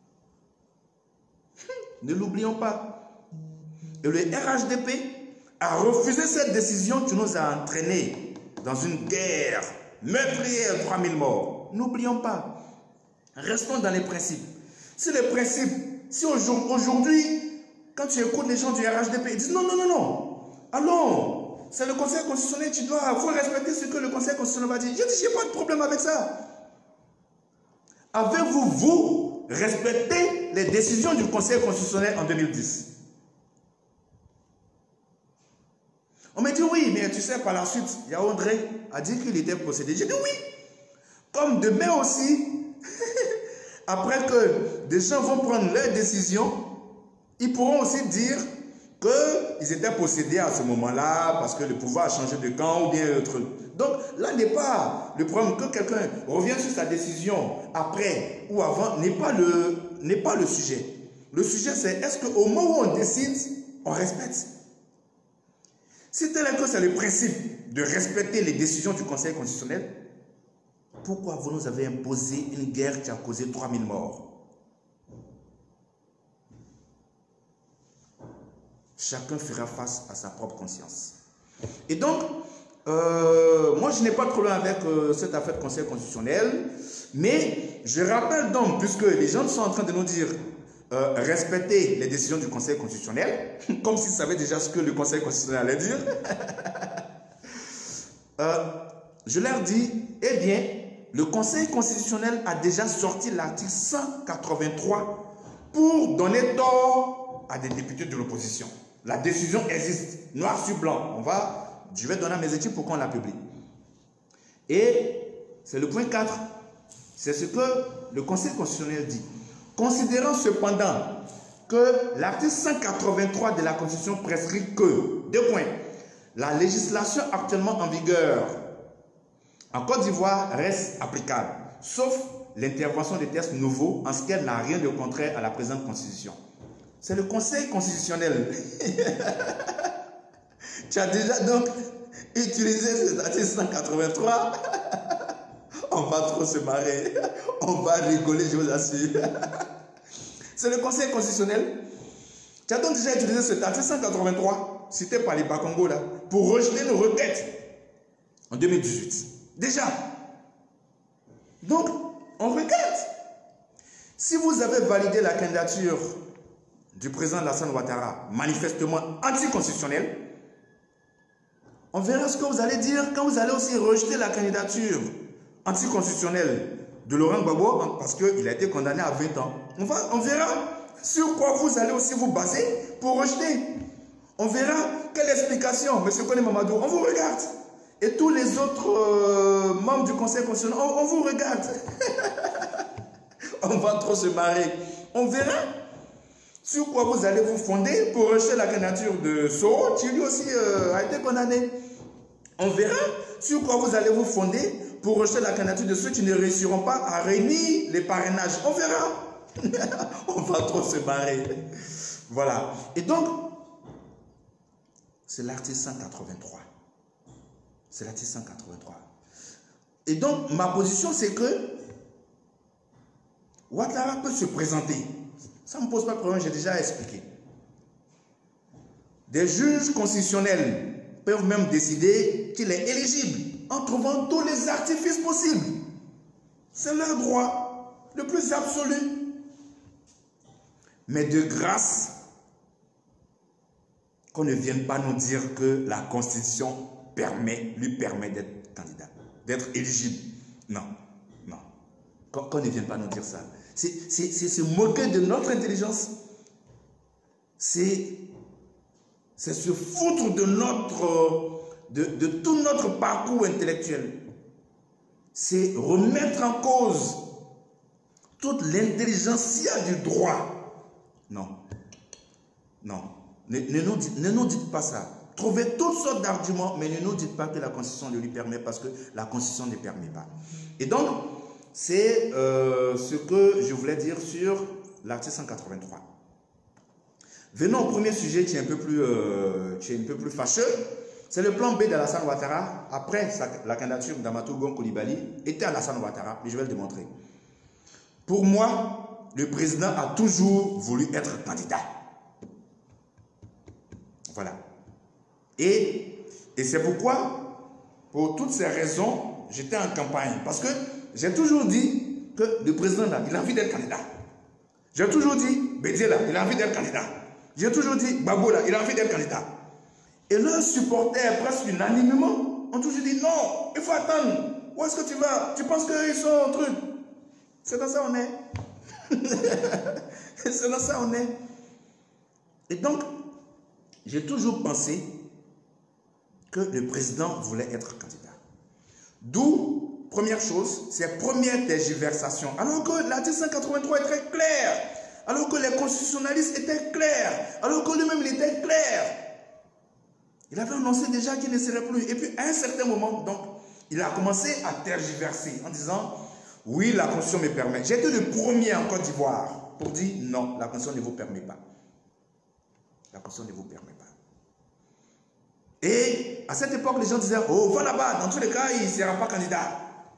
Ne l'oublions pas. Et le R H D P a refusé cette décision qui nous a entraînés dans une guerre meurtrière, trois mille morts. N'oublions pas. Restons dans les principes. Si les principes, si aujourd'hui, quand tu écoutes les gens du R H D P, ils disent non, non, non, non. Allons, c'est le Conseil constitutionnel, tu dois, faut respecter ce que le Conseil constitutionnel va dire. Je dis, j'ai pas de problème avec ça. Avez-vous, vous, respecté les décisions du Conseil constitutionnel en deux mille dix? On m'a dit oui, mais tu sais, par la suite, Yaoundé a dit qu'il était possédé. J'ai dit oui. Comme demain aussi, après que des gens vont prendre leurs décisions, ils pourront aussi dire qu'ils étaient possédés à ce moment-là parce que le pouvoir a changé de camp ou bien autre. Donc là n'est pas le problème que quelqu'un revienne sur sa décision après ou avant, n'est pas le, n'est pas le sujet. Le sujet c'est est-ce qu'au moment où on décide, on respecte. Si tel est que c'est le principe de respecter les décisions du Conseil constitutionnel, pourquoi vous nous avez imposé une guerre qui a causé trois mille morts? Chacun fera face à sa propre conscience. Et donc, euh, moi je n'ai pas de problème avec euh, cette affaire de Conseil constitutionnel, mais je rappelle donc, puisque les gens sont en train de nous dire Euh, respecter les décisions du Conseil constitutionnel, comme s'ils savaient déjà ce que le Conseil constitutionnel allait dire. euh, je leur dis, eh bien, le Conseil constitutionnel a déjà sorti l'article cent quatre-vingt-trois pour donner tort à des députés de l'opposition. La décision existe, noir sur blanc. On va, je vais donner à mes équipes pour qu'on la publie. Et c'est le point quatre. C'est ce que le Conseil constitutionnel dit. Considérant cependant que l'article cent quatre-vingt-trois de la Constitution prescrit que, deux points, la législation actuellement en vigueur en Côte d'Ivoire reste applicable, sauf l'intervention des textes nouveaux en ce qu'elle n'a rien de contraire à la présente Constitution. C'est le Conseil constitutionnel. Tu as déjà donc utilisé cet article cent quatre-vingt-trois. On va trop se marrer. On va rigoler, je vous assure. C'est le Conseil constitutionnel. Tu as donc déjà utilisé cet article cent quatre-vingt-trois, cité par les Bakongo, là, pour rejeter une requête en deux mille dix-huit. Déjà. Donc, on regarde. Si vous avez validé la candidature du président Alassane Ouattara, manifestement anticonstitutionnelle, on verra ce que vous allez dire quand vous allez aussi rejeter la candidature anticonstitutionnelle de Laurent Gbagbo parce qu'il a été condamné à vingt ans. On, va, on verra sur quoi vous allez aussi vous baser pour rejeter. On verra quelle explication, M. Kone Mamadou, on vous regarde. Et tous les autres euh, membres du Conseil constitutionnel, on, on vous regarde. On va trop se marrer. On verra sur quoi vous allez vous fonder pour rejeter la candidature de Soro, qui lui aussi euh, a été condamné. On verra sur quoi vous allez vous fonder pour rejeter la candidature de ceux qui ne réussiront pas à réunir les parrainages. On verra. On va trop se marrer. Voilà. Et donc, c'est l'article cent quatre-vingt-trois. C'est l'article cent quatre-vingt-trois. Et donc, ma position, c'est que Ouattara peut se présenter. Ça ne me pose pas de problème, j'ai déjà expliqué. Des juges constitutionnels peuvent même décider qu'il est éligible en trouvant tous les artifices possibles. C'est leur droit, le plus absolu. Mais de grâce, qu'on ne vienne pas nous dire que la Constitution permet, lui permet d'être candidat, d'être éligible. Non, non. Qu'on qu'on ne vienne pas nous dire ça. C'est se moquer de notre intelligence. C'est se foutre de, notre, de, de tout notre parcours intellectuel. C'est remettre en cause toute l'intelligentsia du droit. Non. Non. Ne, ne, nous dites, ne nous dites pas ça. Trouvez toutes sortes d'arguments, mais ne nous dites pas que la Constitution ne lui permet, parce que la Constitution ne permet pas. Et donc, c'est euh, ce que je voulais dire sur l'article cent quatre-vingt-trois. Venons au premier sujet qui est un peu plus, euh, qui est un peu plus fâcheux. C'est le plan B d'Alassane Ouattara. Après sa, la candidature d'Amatou Gon Coulibaly était Alassane Ouattara. Et je vais le démontrer. Pour moi, le président a toujours voulu être candidat. Voilà. Et, et c'est pourquoi, pour toutes ces raisons, j'étais en campagne. Parce que j'ai toujours dit que le président là, il a envie d'être candidat. J'ai toujours dit, Bédié là, il a envie d'être candidat. J'ai toujours dit, Babo là, il a envie d'être candidat. Et leurs supporters, presque unanimement, ont toujours dit, non, il faut attendre. Où est-ce que tu vas? Tu penses qu'ils sont en truc? C'est dans ça on est. C'est dans ça on est. Et donc, j'ai toujours pensé que le président voulait être candidat. D'où, première chose, ces premières tergiversations. Alors que l'article cent quatre-vingt-trois est très clair. Alors que les constitutionnalistes étaient clairs. Alors que lui-même il était clair. Il avait annoncé déjà qu'il ne serait plus. Et puis, à un certain moment, donc, il a commencé à tergiverser en disant, oui, la Constitution me permet. J'ai été le premier en Côte d'Ivoire pour dire, non, la Constitution ne vous permet pas. La Constitution ne vous permet pas. Et à cette époque, les gens disaient, oh, va là-bas, dans tous les cas, il ne sera pas candidat.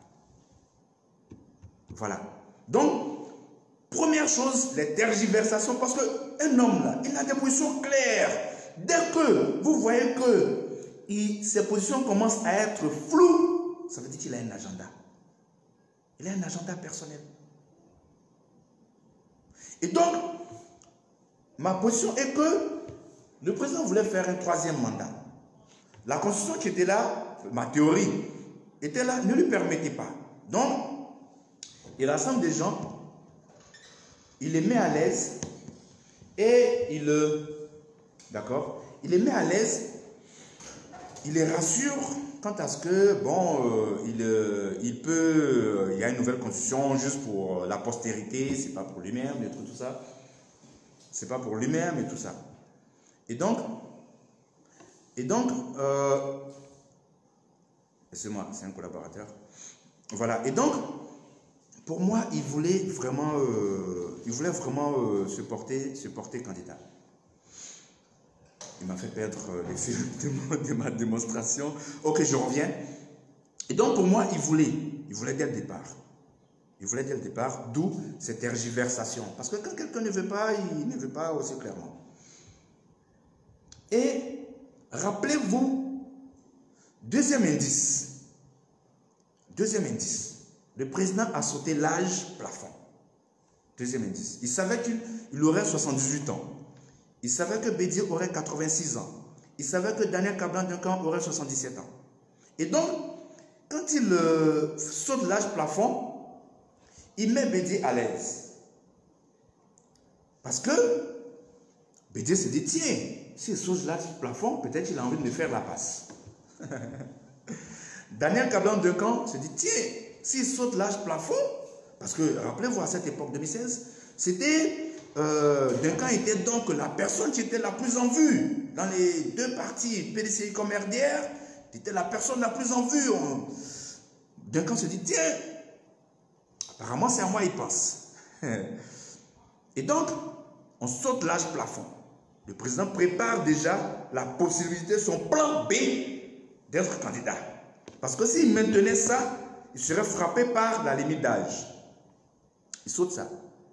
Voilà. Donc, première chose, les tergiversations, parce qu'un homme là, il a des positions claires. Dès que vous voyez que il, ses positions commencent à être floues, ça veut dire qu'il a un agenda. Il a un agenda personnel. Et donc, ma position est que le président voulait faire un troisième mandat. La constitution qui était là, ma théorie, était là, ne lui permettait pas. Donc, il rassemble des gens, il les met à l'aise et il, d'accord, il les met à l'aise, il les rassure quant à ce que, bon, euh, il, euh, il peut, euh, il y a une nouvelle constitution juste pour euh, la postérité, c'est pas pour lui-même, et tout, tout ça. C'est pas pour lui-même et tout ça. Et donc, et donc, euh, c'est moi, c'est un collaborateur. Voilà. Et donc, pour moi, il voulait vraiment, euh, il voulait vraiment euh, se porter, se porter candidat. Il m'a fait perdre les fils de, de ma démonstration. Ok, je reviens. Et donc, pour moi, il voulait, il voulait dès le départ. Il voulait dès le départ, d'où cette tergiversation. Parce que quand quelqu'un ne veut pas, il ne veut pas aussi clairement. Et rappelez-vous, deuxième indice. Deuxième indice. Le président a sauté l'âge plafond. Deuxième indice. Il savait qu'il aurait soixante-dix-huit ans. Il savait que Bédié aurait quatre-vingt-six ans. Il savait que Daniel Kablan-Duncan aurait soixante-dix-sept ans. Et donc, quand il euh, saute l'âge plafond, il met Bédié à l'aise. Parce que Bédié se dit, tiens, s'il saute l'âge plafond, peut-être qu'il a envie de me faire la passe. Daniel Kablan-Duncan se dit, tiens, s'il saute l'âge plafond, parce que, rappelez-vous, à cette époque deux mille seize, c'était... Euh, Duncan était donc la personne qui était la plus en vue. Dans les deux partis, P D C I comme R D R, il était la personne la plus en vue. On... Duncan se dit, tiens, apparemment c'est à moi il pense. Et donc, on saute l'âge plafond. Le président prépare déjà la possibilité, son plan B, d'être candidat. Parce que s'il maintenait ça, il serait frappé par la limite d'âge. Il saute ça.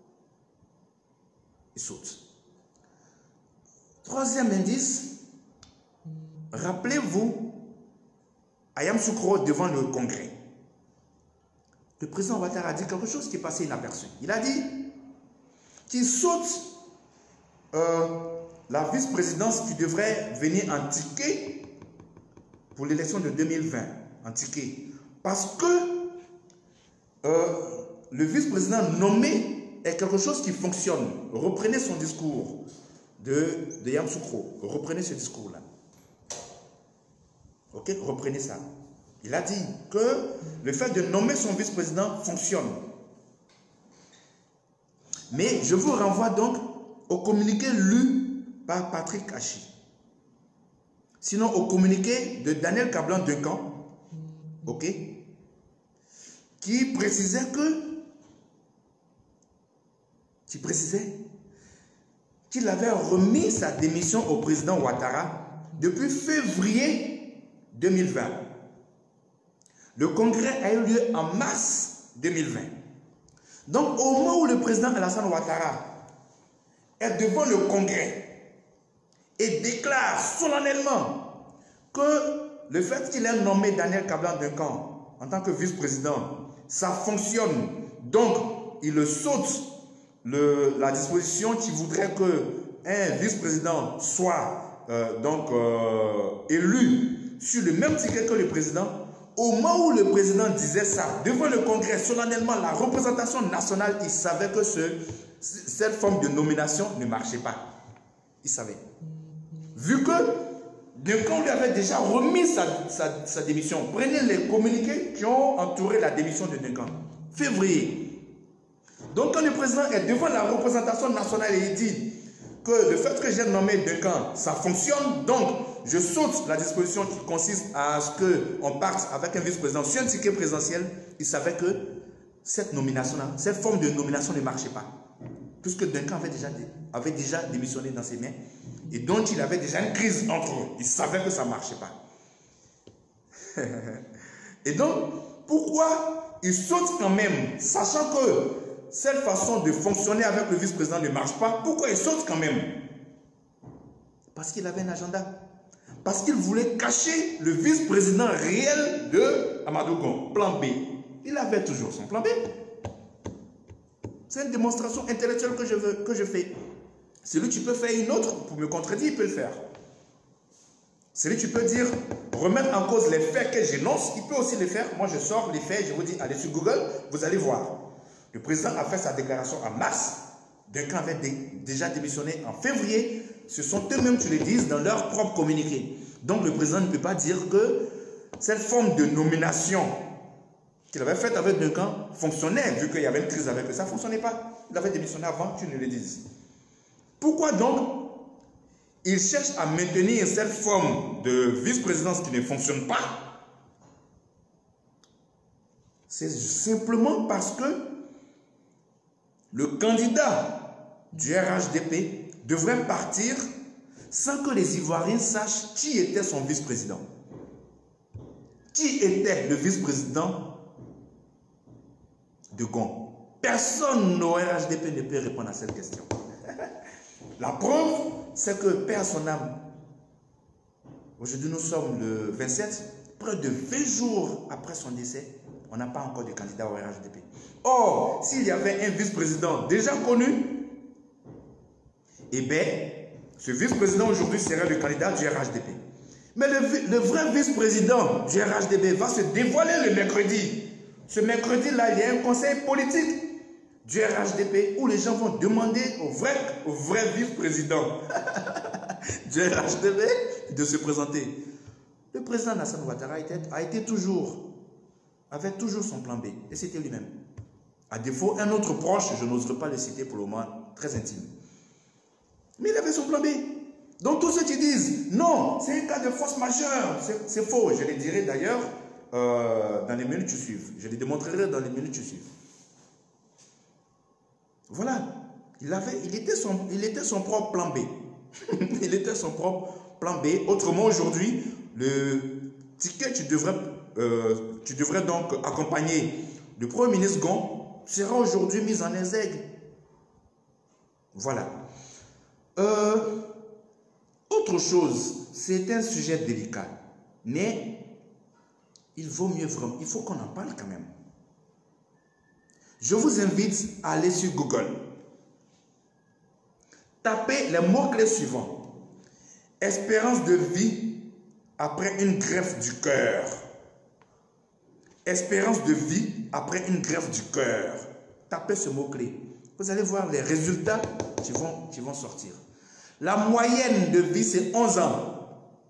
Il saute. Troisième indice, rappelez-vous, Ayam Soukro devant le Congrès. Le président Ouattara a dit quelque chose qui est passé inaperçu. Il a dit qu'il saute euh, la vice-présidence qui devrait venir en ticket pour l'élection de deux mille vingt, en ticket. Parce que euh, le vice-président nommé est quelque chose qui fonctionne. Reprenez son discours de, de Yam Soukro. Reprenez ce discours-là. Ok, reprenez ça. Il a dit que le fait de nommer son vice-président fonctionne. Mais je vous renvoie donc au communiqué lu par Patrick Hachi. Sinon, au communiqué de Daniel Kablan-Duncan, ok, qui précisait que qui précisait qu'il avait remis sa démission au président Ouattara depuis février deux mille vingt. Le congrès a eu lieu en mars deux mille vingt. Donc, au moment où le président Alassane Ouattara est devant le congrès et déclare solennellement que le fait qu'il ait nommé Daniel Kablan-Duncan en tant que vice-président, ça fonctionne. Donc, il le saute le, la disposition qui voudrait qu'un vice-président soit euh, donc euh, élu sur le même ticket que le président. Au moment où le président disait ça, devant le congrès, solennellement, la représentation nationale, il savait que ce, cette forme de nomination ne marchait pas. Il savait. Vu que Duncan lui avait déjà remis sa, sa, sa démission. Prenez les communiqués qui ont entouré la démission de Duncan. Février. Donc quand le président est devant la représentation nationale et il dit que le fait que j'ai nommé Duncan, ça fonctionne, donc je saute la disposition qui consiste à ce qu'on parte avec un vice-président sur un ticket présidentiel, il savait que cette nomination-là, cette forme de nomination ne marchait pas. Puisque Duncan avait déjà, avait déjà démissionné dans ses mains et donc il avait déjà une crise entre eux. Il savait que ça ne marchait pas. Et donc, pourquoi il saute quand même, sachant que cette façon de fonctionner avec le vice-président ne marche pas, pourquoi il saute quand même? Parce qu'il avait un agenda. Parce qu'il voulait cacher le vice-président réel de Amadou Gon, plan B. Il avait toujours son plan B. C'est une démonstration intellectuelle que je, veux, que je fais. Celui tu peux faire une autre pour me contredire, il peut le faire. Celui tu peux dire, remettre en cause les faits que j'énonce, il peut aussi le faire. Moi je sors les faits, je vous dis, allez sur Google, vous allez voir. Le président a fait sa déclaration en mars. Duncan avait dé, déjà démissionné en février. Ce sont eux-mêmes qui le disent dans leur propre communiqué. Donc le président ne peut pas dire que cette forme de nomination qu'il avait faite avec Duncan fonctionnait, vu qu'il y avait une crise avec eux. Ça ne fonctionnait pas. Il avait démissionné avant qu'ils ne le disent. Pourquoi donc il cherche à maintenir cette forme de vice-présidence qui ne fonctionne pas? C'est simplement parce que le candidat du R H D P devrait partir sans que les Ivoiriens sachent qui était son vice-président. Qui était le vice-président de Gon? Personne au R H D P ne peut répondre à cette question. La preuve, c'est que père son âme. Aujourd'hui, nous sommes le vingt-sept, près de vingt jours après son décès, on n'a pas encore de candidat au R H D P. Or, s'il y avait un vice-président déjà connu, eh bien, ce vice-président aujourd'hui serait le candidat du R H D P. Mais le, le vrai vice-président du R H D P va se dévoiler le mercredi. Ce mercredi-là, il y a un conseil politique du R H D P où les gens vont demander au vrai, au vrai vice-président du R H D P de se présenter. Le président Alassane Ouattara a été, a été toujours, avait toujours son plan B, et c'était lui-même. À défaut, un autre proche, je n'oserais pas le citer pour le moment, très intime. Mais il avait son plan B. Donc tous ceux qui disent, non, c'est un cas de force majeure, c'est faux. Je les dirai d'ailleurs euh, dans les minutes qui suivent. Je les démontrerai dans les minutes qui suivent. Voilà. Il, avait, il, était son, il était son propre plan B. Il était son propre plan B. Autrement, aujourd'hui, le ticket tu devrais, euh, tu devrais donc accompagner le Premier ministre Gon sera aujourd'hui mis en exergue. Voilà. Euh, autre chose, c'est un sujet délicat, mais il vaut mieux vraiment, il faut qu'on en parle quand même. Je vous invite à aller sur Google. Tapez les mots-clés suivants. Espérance de vie après une greffe du cœur. Espérance de vie après une greffe du cœur. Tapez ce mot-clé. Vous allez voir les résultats qui vont, qui vont sortir. La moyenne de vie, c'est onze ans.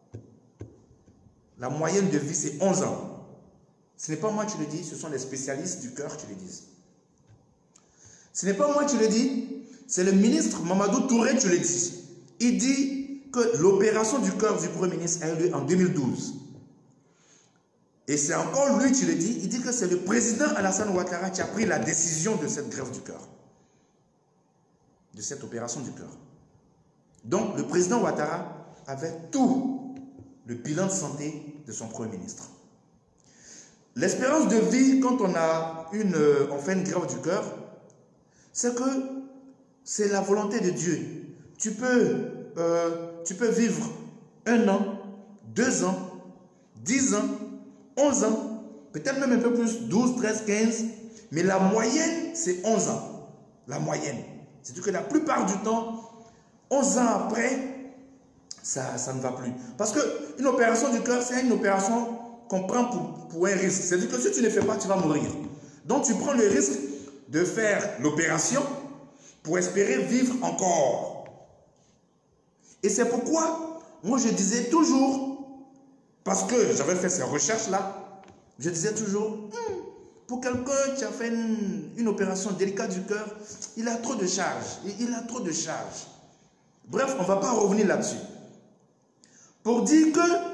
La moyenne de vie, c'est onze ans. Ce n'est pas moi qui le dis, ce sont les spécialistes du cœur qui le disent. Ce n'est pas moi qui le dis, c'est le ministre Mamadou Touré qui le dit. Il dit que l'opération du cœur du Premier ministre a eu lieu en deux mille douze. Et c'est encore lui qui le dit, il dit que c'est le président Alassane Ouattara qui a pris la décision de cette greffe du cœur. De cette opération du cœur. Donc, le président Ouattara avait tout le bilan de santé de son Premier ministre. L'espérance de vie, quand on, a une, on fait une grève du cœur, c'est que c'est la volonté de Dieu. Tu peux, euh, tu peux vivre un an, deux ans, dix ans, onze ans, peut-être même un peu plus, douze, treize, quinze, mais la moyenne, c'est onze ans. La moyenne. C'est-à-dire que la plupart du temps, onze ans après, ça, ça ne va plus. Parce qu'une opération du cœur, c'est une opération qu'on prend pour, pour un risque. C'est-à-dire que si tu ne fais pas, tu vas mourir. Donc tu prends le risque de faire l'opération pour espérer vivre encore. Et c'est pourquoi, moi je disais toujours, parce que j'avais fait ces recherches-là, je disais toujours, hm, pour quelqu'un qui a fait une, une opération délicate du cœur, il a trop de charges. Il a trop de charges. Bref, on ne va pas revenir là-dessus. Pour dire que,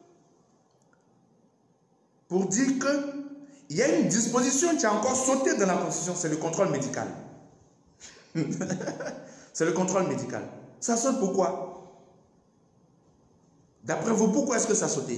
pour dire que, il y a une disposition qui a encore sauté dans la Constitution, c'est le contrôle médical. C'est le contrôle médical. Ça saute pourquoi? D'après vous, pourquoi est-ce que ça a sauté?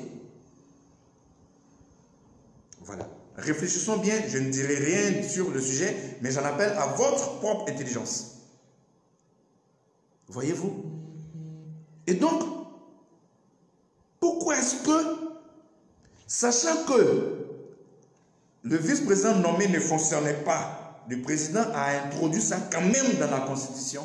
Voilà. Réfléchissons bien, je ne dirai rien sur le sujet, mais j'en appelle à votre propre intelligence. Voyez-vous? Et donc, pourquoi est-ce que, sachant que le vice-président nommé ne fonctionnait pas, le président a introduit ça quand même dans la Constitution?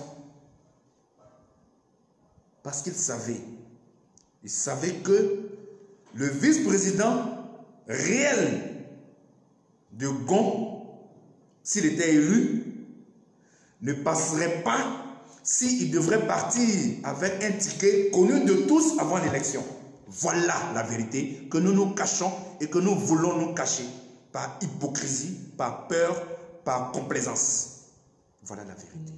Parce qu'il savait, il savait que le vice-président réel de Gon, s'il était élu, ne passerait pas s'il devrait partir avec un ticket connu de tous avant l'élection. Voilà la vérité que nous nous cachons et que nous voulons nous cacher par hypocrisie, par peur, par complaisance. Voilà la vérité.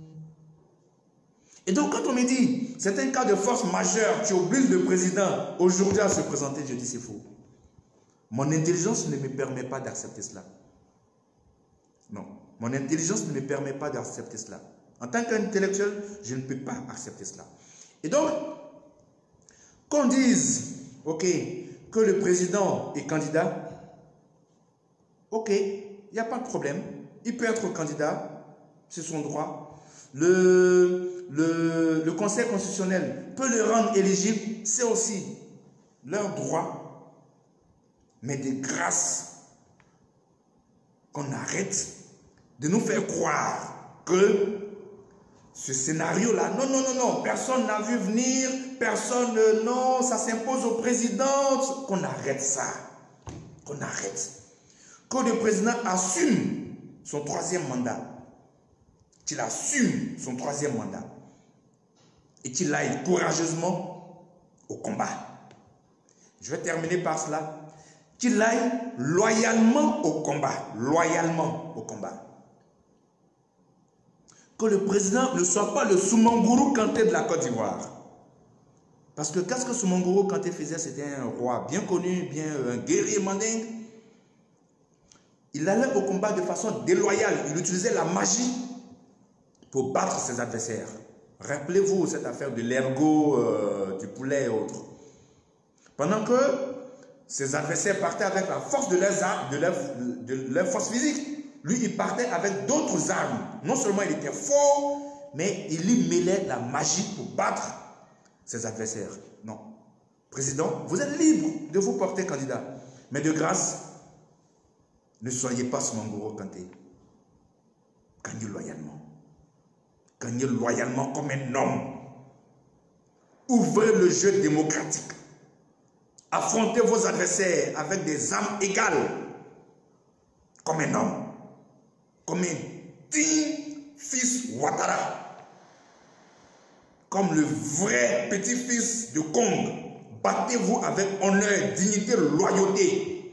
Et donc quand on me dit, c'est un cas de force majeure qui oblige le président aujourd'hui à se présenter, je dis c'est faux. Mon intelligence ne me permet pas d'accepter cela. Non, mon intelligence ne me permet pas d'accepter cela. En tant qu'intellectuel, je ne peux pas accepter cela. Et donc, qu'on dise, ok, que le président est candidat, ok, il n'y a pas de problème. Il peut être candidat, c'est son droit. Le, le, le Conseil constitutionnel peut le rendre éligible, c'est aussi leur droit. Mais de grâce, qu'on arrête de nous faire croire que ce scénario-là, non, non, non, non, personne n'a vu venir, personne, non, ça s'impose au président, qu'on arrête ça, qu'on arrête. Que le président assume son troisième mandat, qu'il assume son troisième mandat et qu'il aille courageusement au combat. Je vais terminer par cela. Qu'il aille loyalement au combat, loyalement au combat. Que le président ne soit pas le Soumangourou Kanté de la Côte d'Ivoire. Parce que qu'est-ce que Soumangourou Kanté faisait? C'était un roi bien connu, bien un guerrier mandingue. Il allait au combat de façon déloyale. Il utilisait la magie pour battre ses adversaires. Rappelez-vous cette affaire de l'ergot, euh, du poulet et autres. Pendant que ses adversaires partaient avec la force de leurs armes, de leur, de leur force physique. Lui, il partait avec d'autres armes. Non seulement il était fort, mais il lui mêlait la magie pour battre ses adversaires. Non. Président, vous êtes libre de vous porter candidat. Mais de grâce, ne soyez pas Soumangourou Kanté. Gagnez loyalement. Gagnez loyalement comme un homme. Ouvrez le jeu démocratique. Affrontez vos adversaires avec des armes égales, comme un homme, comme un digne fils Ouattara, comme le vrai petit-fils de Kong. Battez-vous avec honneur, dignité, loyauté.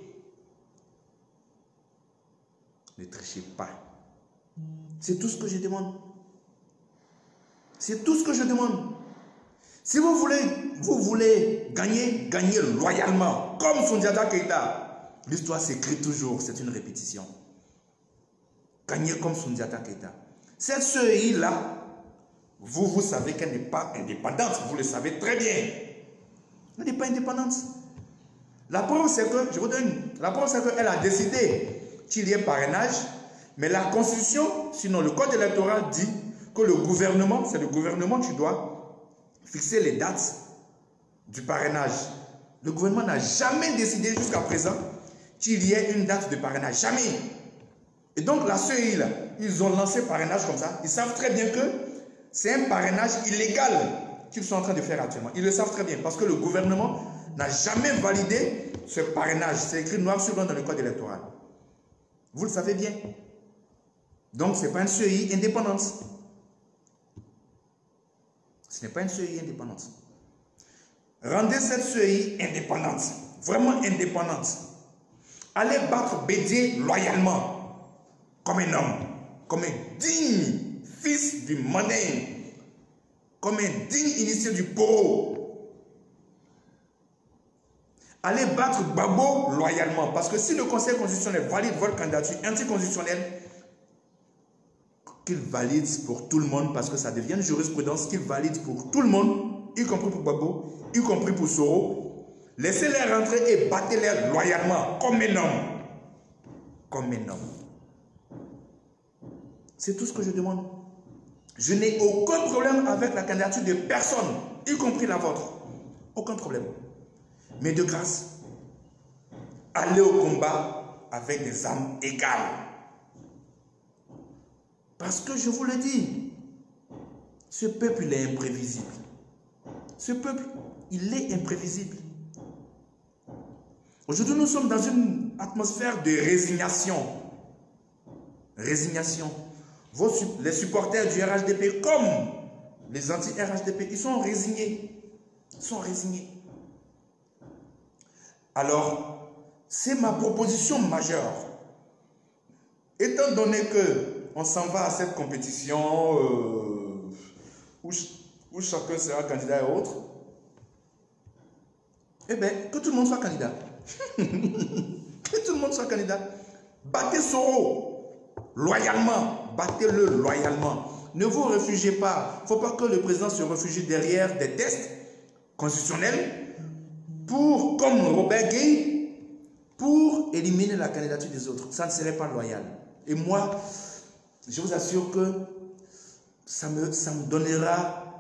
Ne trichez pas. C'est tout ce que je demande. C'est tout ce que je demande. Si vous voulez, vous voulez gagner, gagnez loyalement, comme Soundiata Keïta. L'histoire s'écrit toujours, c'est une répétition. Gagnez comme Soundiata Keïta. Cette C E I-là, Vous, vous savez qu'elle n'est pas indépendante. Vous le savez très bien. Elle n'est pas indépendante. La preuve, c'est que, je vous donne, la preuve, c'est qu'elle a décidé qu'il y ait parrainage, mais la Constitution, sinon le Code électoral dit que le gouvernement, c'est le gouvernement qui doit fixer les dates du parrainage. Le gouvernement n'a jamais décidé jusqu'à présent qu'il y ait une date de parrainage. Jamais. Et donc la C E I, là, ils ont lancé le parrainage comme ça. Ils savent très bien que c'est un parrainage illégal qu'ils sont en train de faire actuellement. Ils le savent très bien parce que le gouvernement n'a jamais validé ce parrainage. C'est écrit noir sur blanc dans le code électoral. Vous le savez bien. Donc, ce n'est pas une C E I indépendante. Ce n'est pas une C E I indépendante. Rendez cette C E I indépendante. Vraiment indépendante. Allez battre Bédié loyalement. Comme un homme. Comme un digne fils du Mandin. Comme un digne initié du Poro. Allez battre Babo loyalement. Parce que si le Conseil constitutionnel valide votre candidature anticonstitutionnelle, qu'il valide pour tout le monde, parce que ça devient une jurisprudence, qu'il valide pour tout le monde, y compris pour Babo, y compris pour Soro, laissez-les rentrer et battez-les loyalement, comme un homme. Comme un homme. C'est tout ce que je demande. Je n'ai aucun problème avec la candidature de personne, y compris la vôtre. Aucun problème. Mais de grâce, allez au combat avec des armes égales. Parce que je vous le dis, ce peuple, il est imprévisible. Ce peuple, il est imprévisible. Aujourd'hui, nous sommes dans une atmosphère de résignation. Résignation. Vos, les supporters du R H D P, comme les anti-R H D P, ils sont résignés. Ils sont résignés. Alors, c'est ma proposition majeure. Étant donné que on s'en va à cette compétition euh, où, où chacun sera candidat et autres, eh bien, que tout le monde soit candidat. Que tout le monde soit candidat. Battez Soro loyalement. Battez-le loyalement. Ne vous réfugiez pas. Il ne faut pas que le président se réfugie derrière des tests constitutionnels pour, comme Robert Gay, pour éliminer la candidature des autres. Ça ne serait pas loyal. Et moi, je vous assure que ça me, ça me donnera,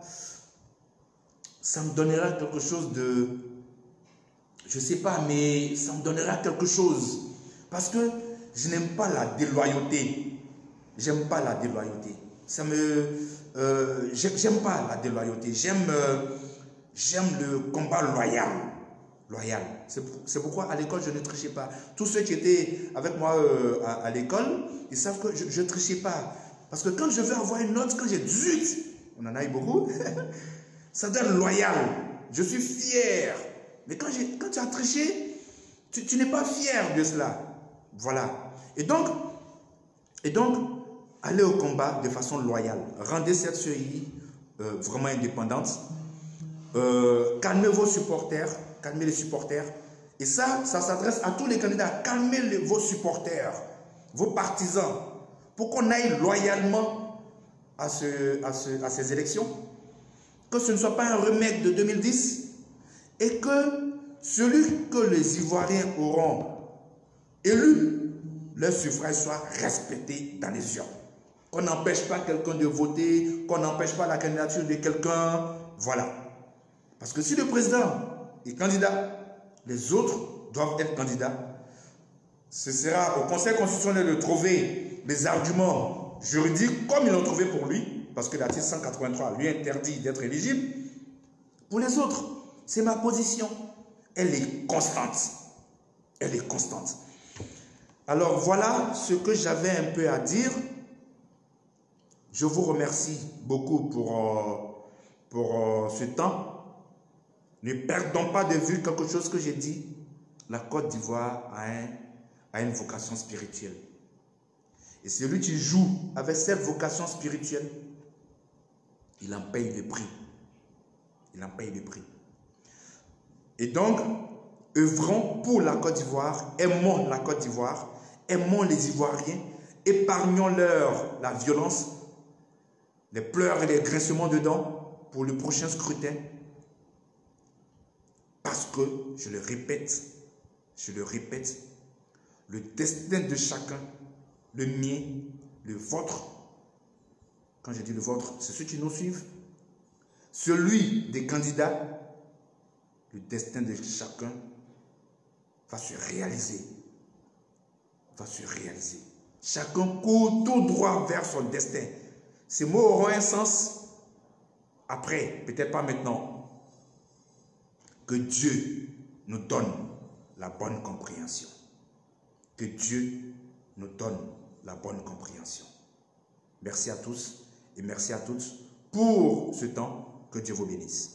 ça me donnera quelque chose de, je ne sais pas, mais ça me donnera quelque chose. Parce que je n'aime pas la déloyauté. J'aime pas la déloyauté. Ça me, euh, j'aime pas la déloyauté. J'aime, euh, j'aime le combat loyal. Loyal. C'est pourquoi à l'école, je ne trichais pas. Tous ceux qui étaient avec moi euh, à, à l'école, ils savent que je ne trichais pas. Parce que quand je vais avoir une note, quand j'ai dix-huit, on en a eu beaucoup, ça donne loyal. Je suis fier. Mais quand, quand tu as triché, tu, tu n'es pas fier de cela. Voilà. Et donc, et donc, allez au combat de façon loyale. Rendez cette C E I euh, vraiment indépendante. Euh, calmez vos supporters. Calmez les supporters. Et ça, ça s'adresse à tous les candidats. Calmez les, vos supporters, vos partisans, pour qu'on aille loyalement à, ce, à, ce, à ces élections. Que ce ne soit pas un remake de deux mille dix et que celui que les Ivoiriens auront élu, leur suffrage soit respecté dans les urnes. Qu'on n'empêche pas quelqu'un de voter, qu'on n'empêche pas la candidature de quelqu'un. Voilà. Parce que si le président est candidat, les autres doivent être candidats. Ce sera au Conseil constitutionnel de trouver les arguments juridiques comme ils l'ont trouvé pour lui, parce que l'article cent quatre-vingt-trois lui interdit d'être éligible. Pour les autres, c'est ma position. Elle est constante. Elle est constante. Alors voilà ce que j'avais un peu à dire. Je vous remercie beaucoup pour, euh, pour euh, ce temps. Ne perdons pas de vue quelque chose que j'ai dit. La Côte d'Ivoire a, un, a une vocation spirituelle. Et celui qui joue avec cette vocation spirituelle, il en paye le prix. Il en paye le prix. Et donc, œuvrons pour la Côte d'Ivoire, aimons la Côte d'Ivoire, aimons les Ivoiriens, épargnons-leur la violence, les pleurs et les grincements de dents pour le prochain scrutin. Parce que, je le répète, je le répète, le destin de chacun, le mien, le vôtre, quand je dis le vôtre, c'est ceux qui nous suivent, celui des candidats, le destin de chacun va se réaliser. Va se réaliser. Chacun court tout droit vers son destin. Ces mots auront un sens après, peut-être pas maintenant. Que Dieu nous donne la bonne compréhension. Que Dieu nous donne la bonne compréhension. Merci à tous et merci à toutes pour ce temps. Que Dieu vous bénisse.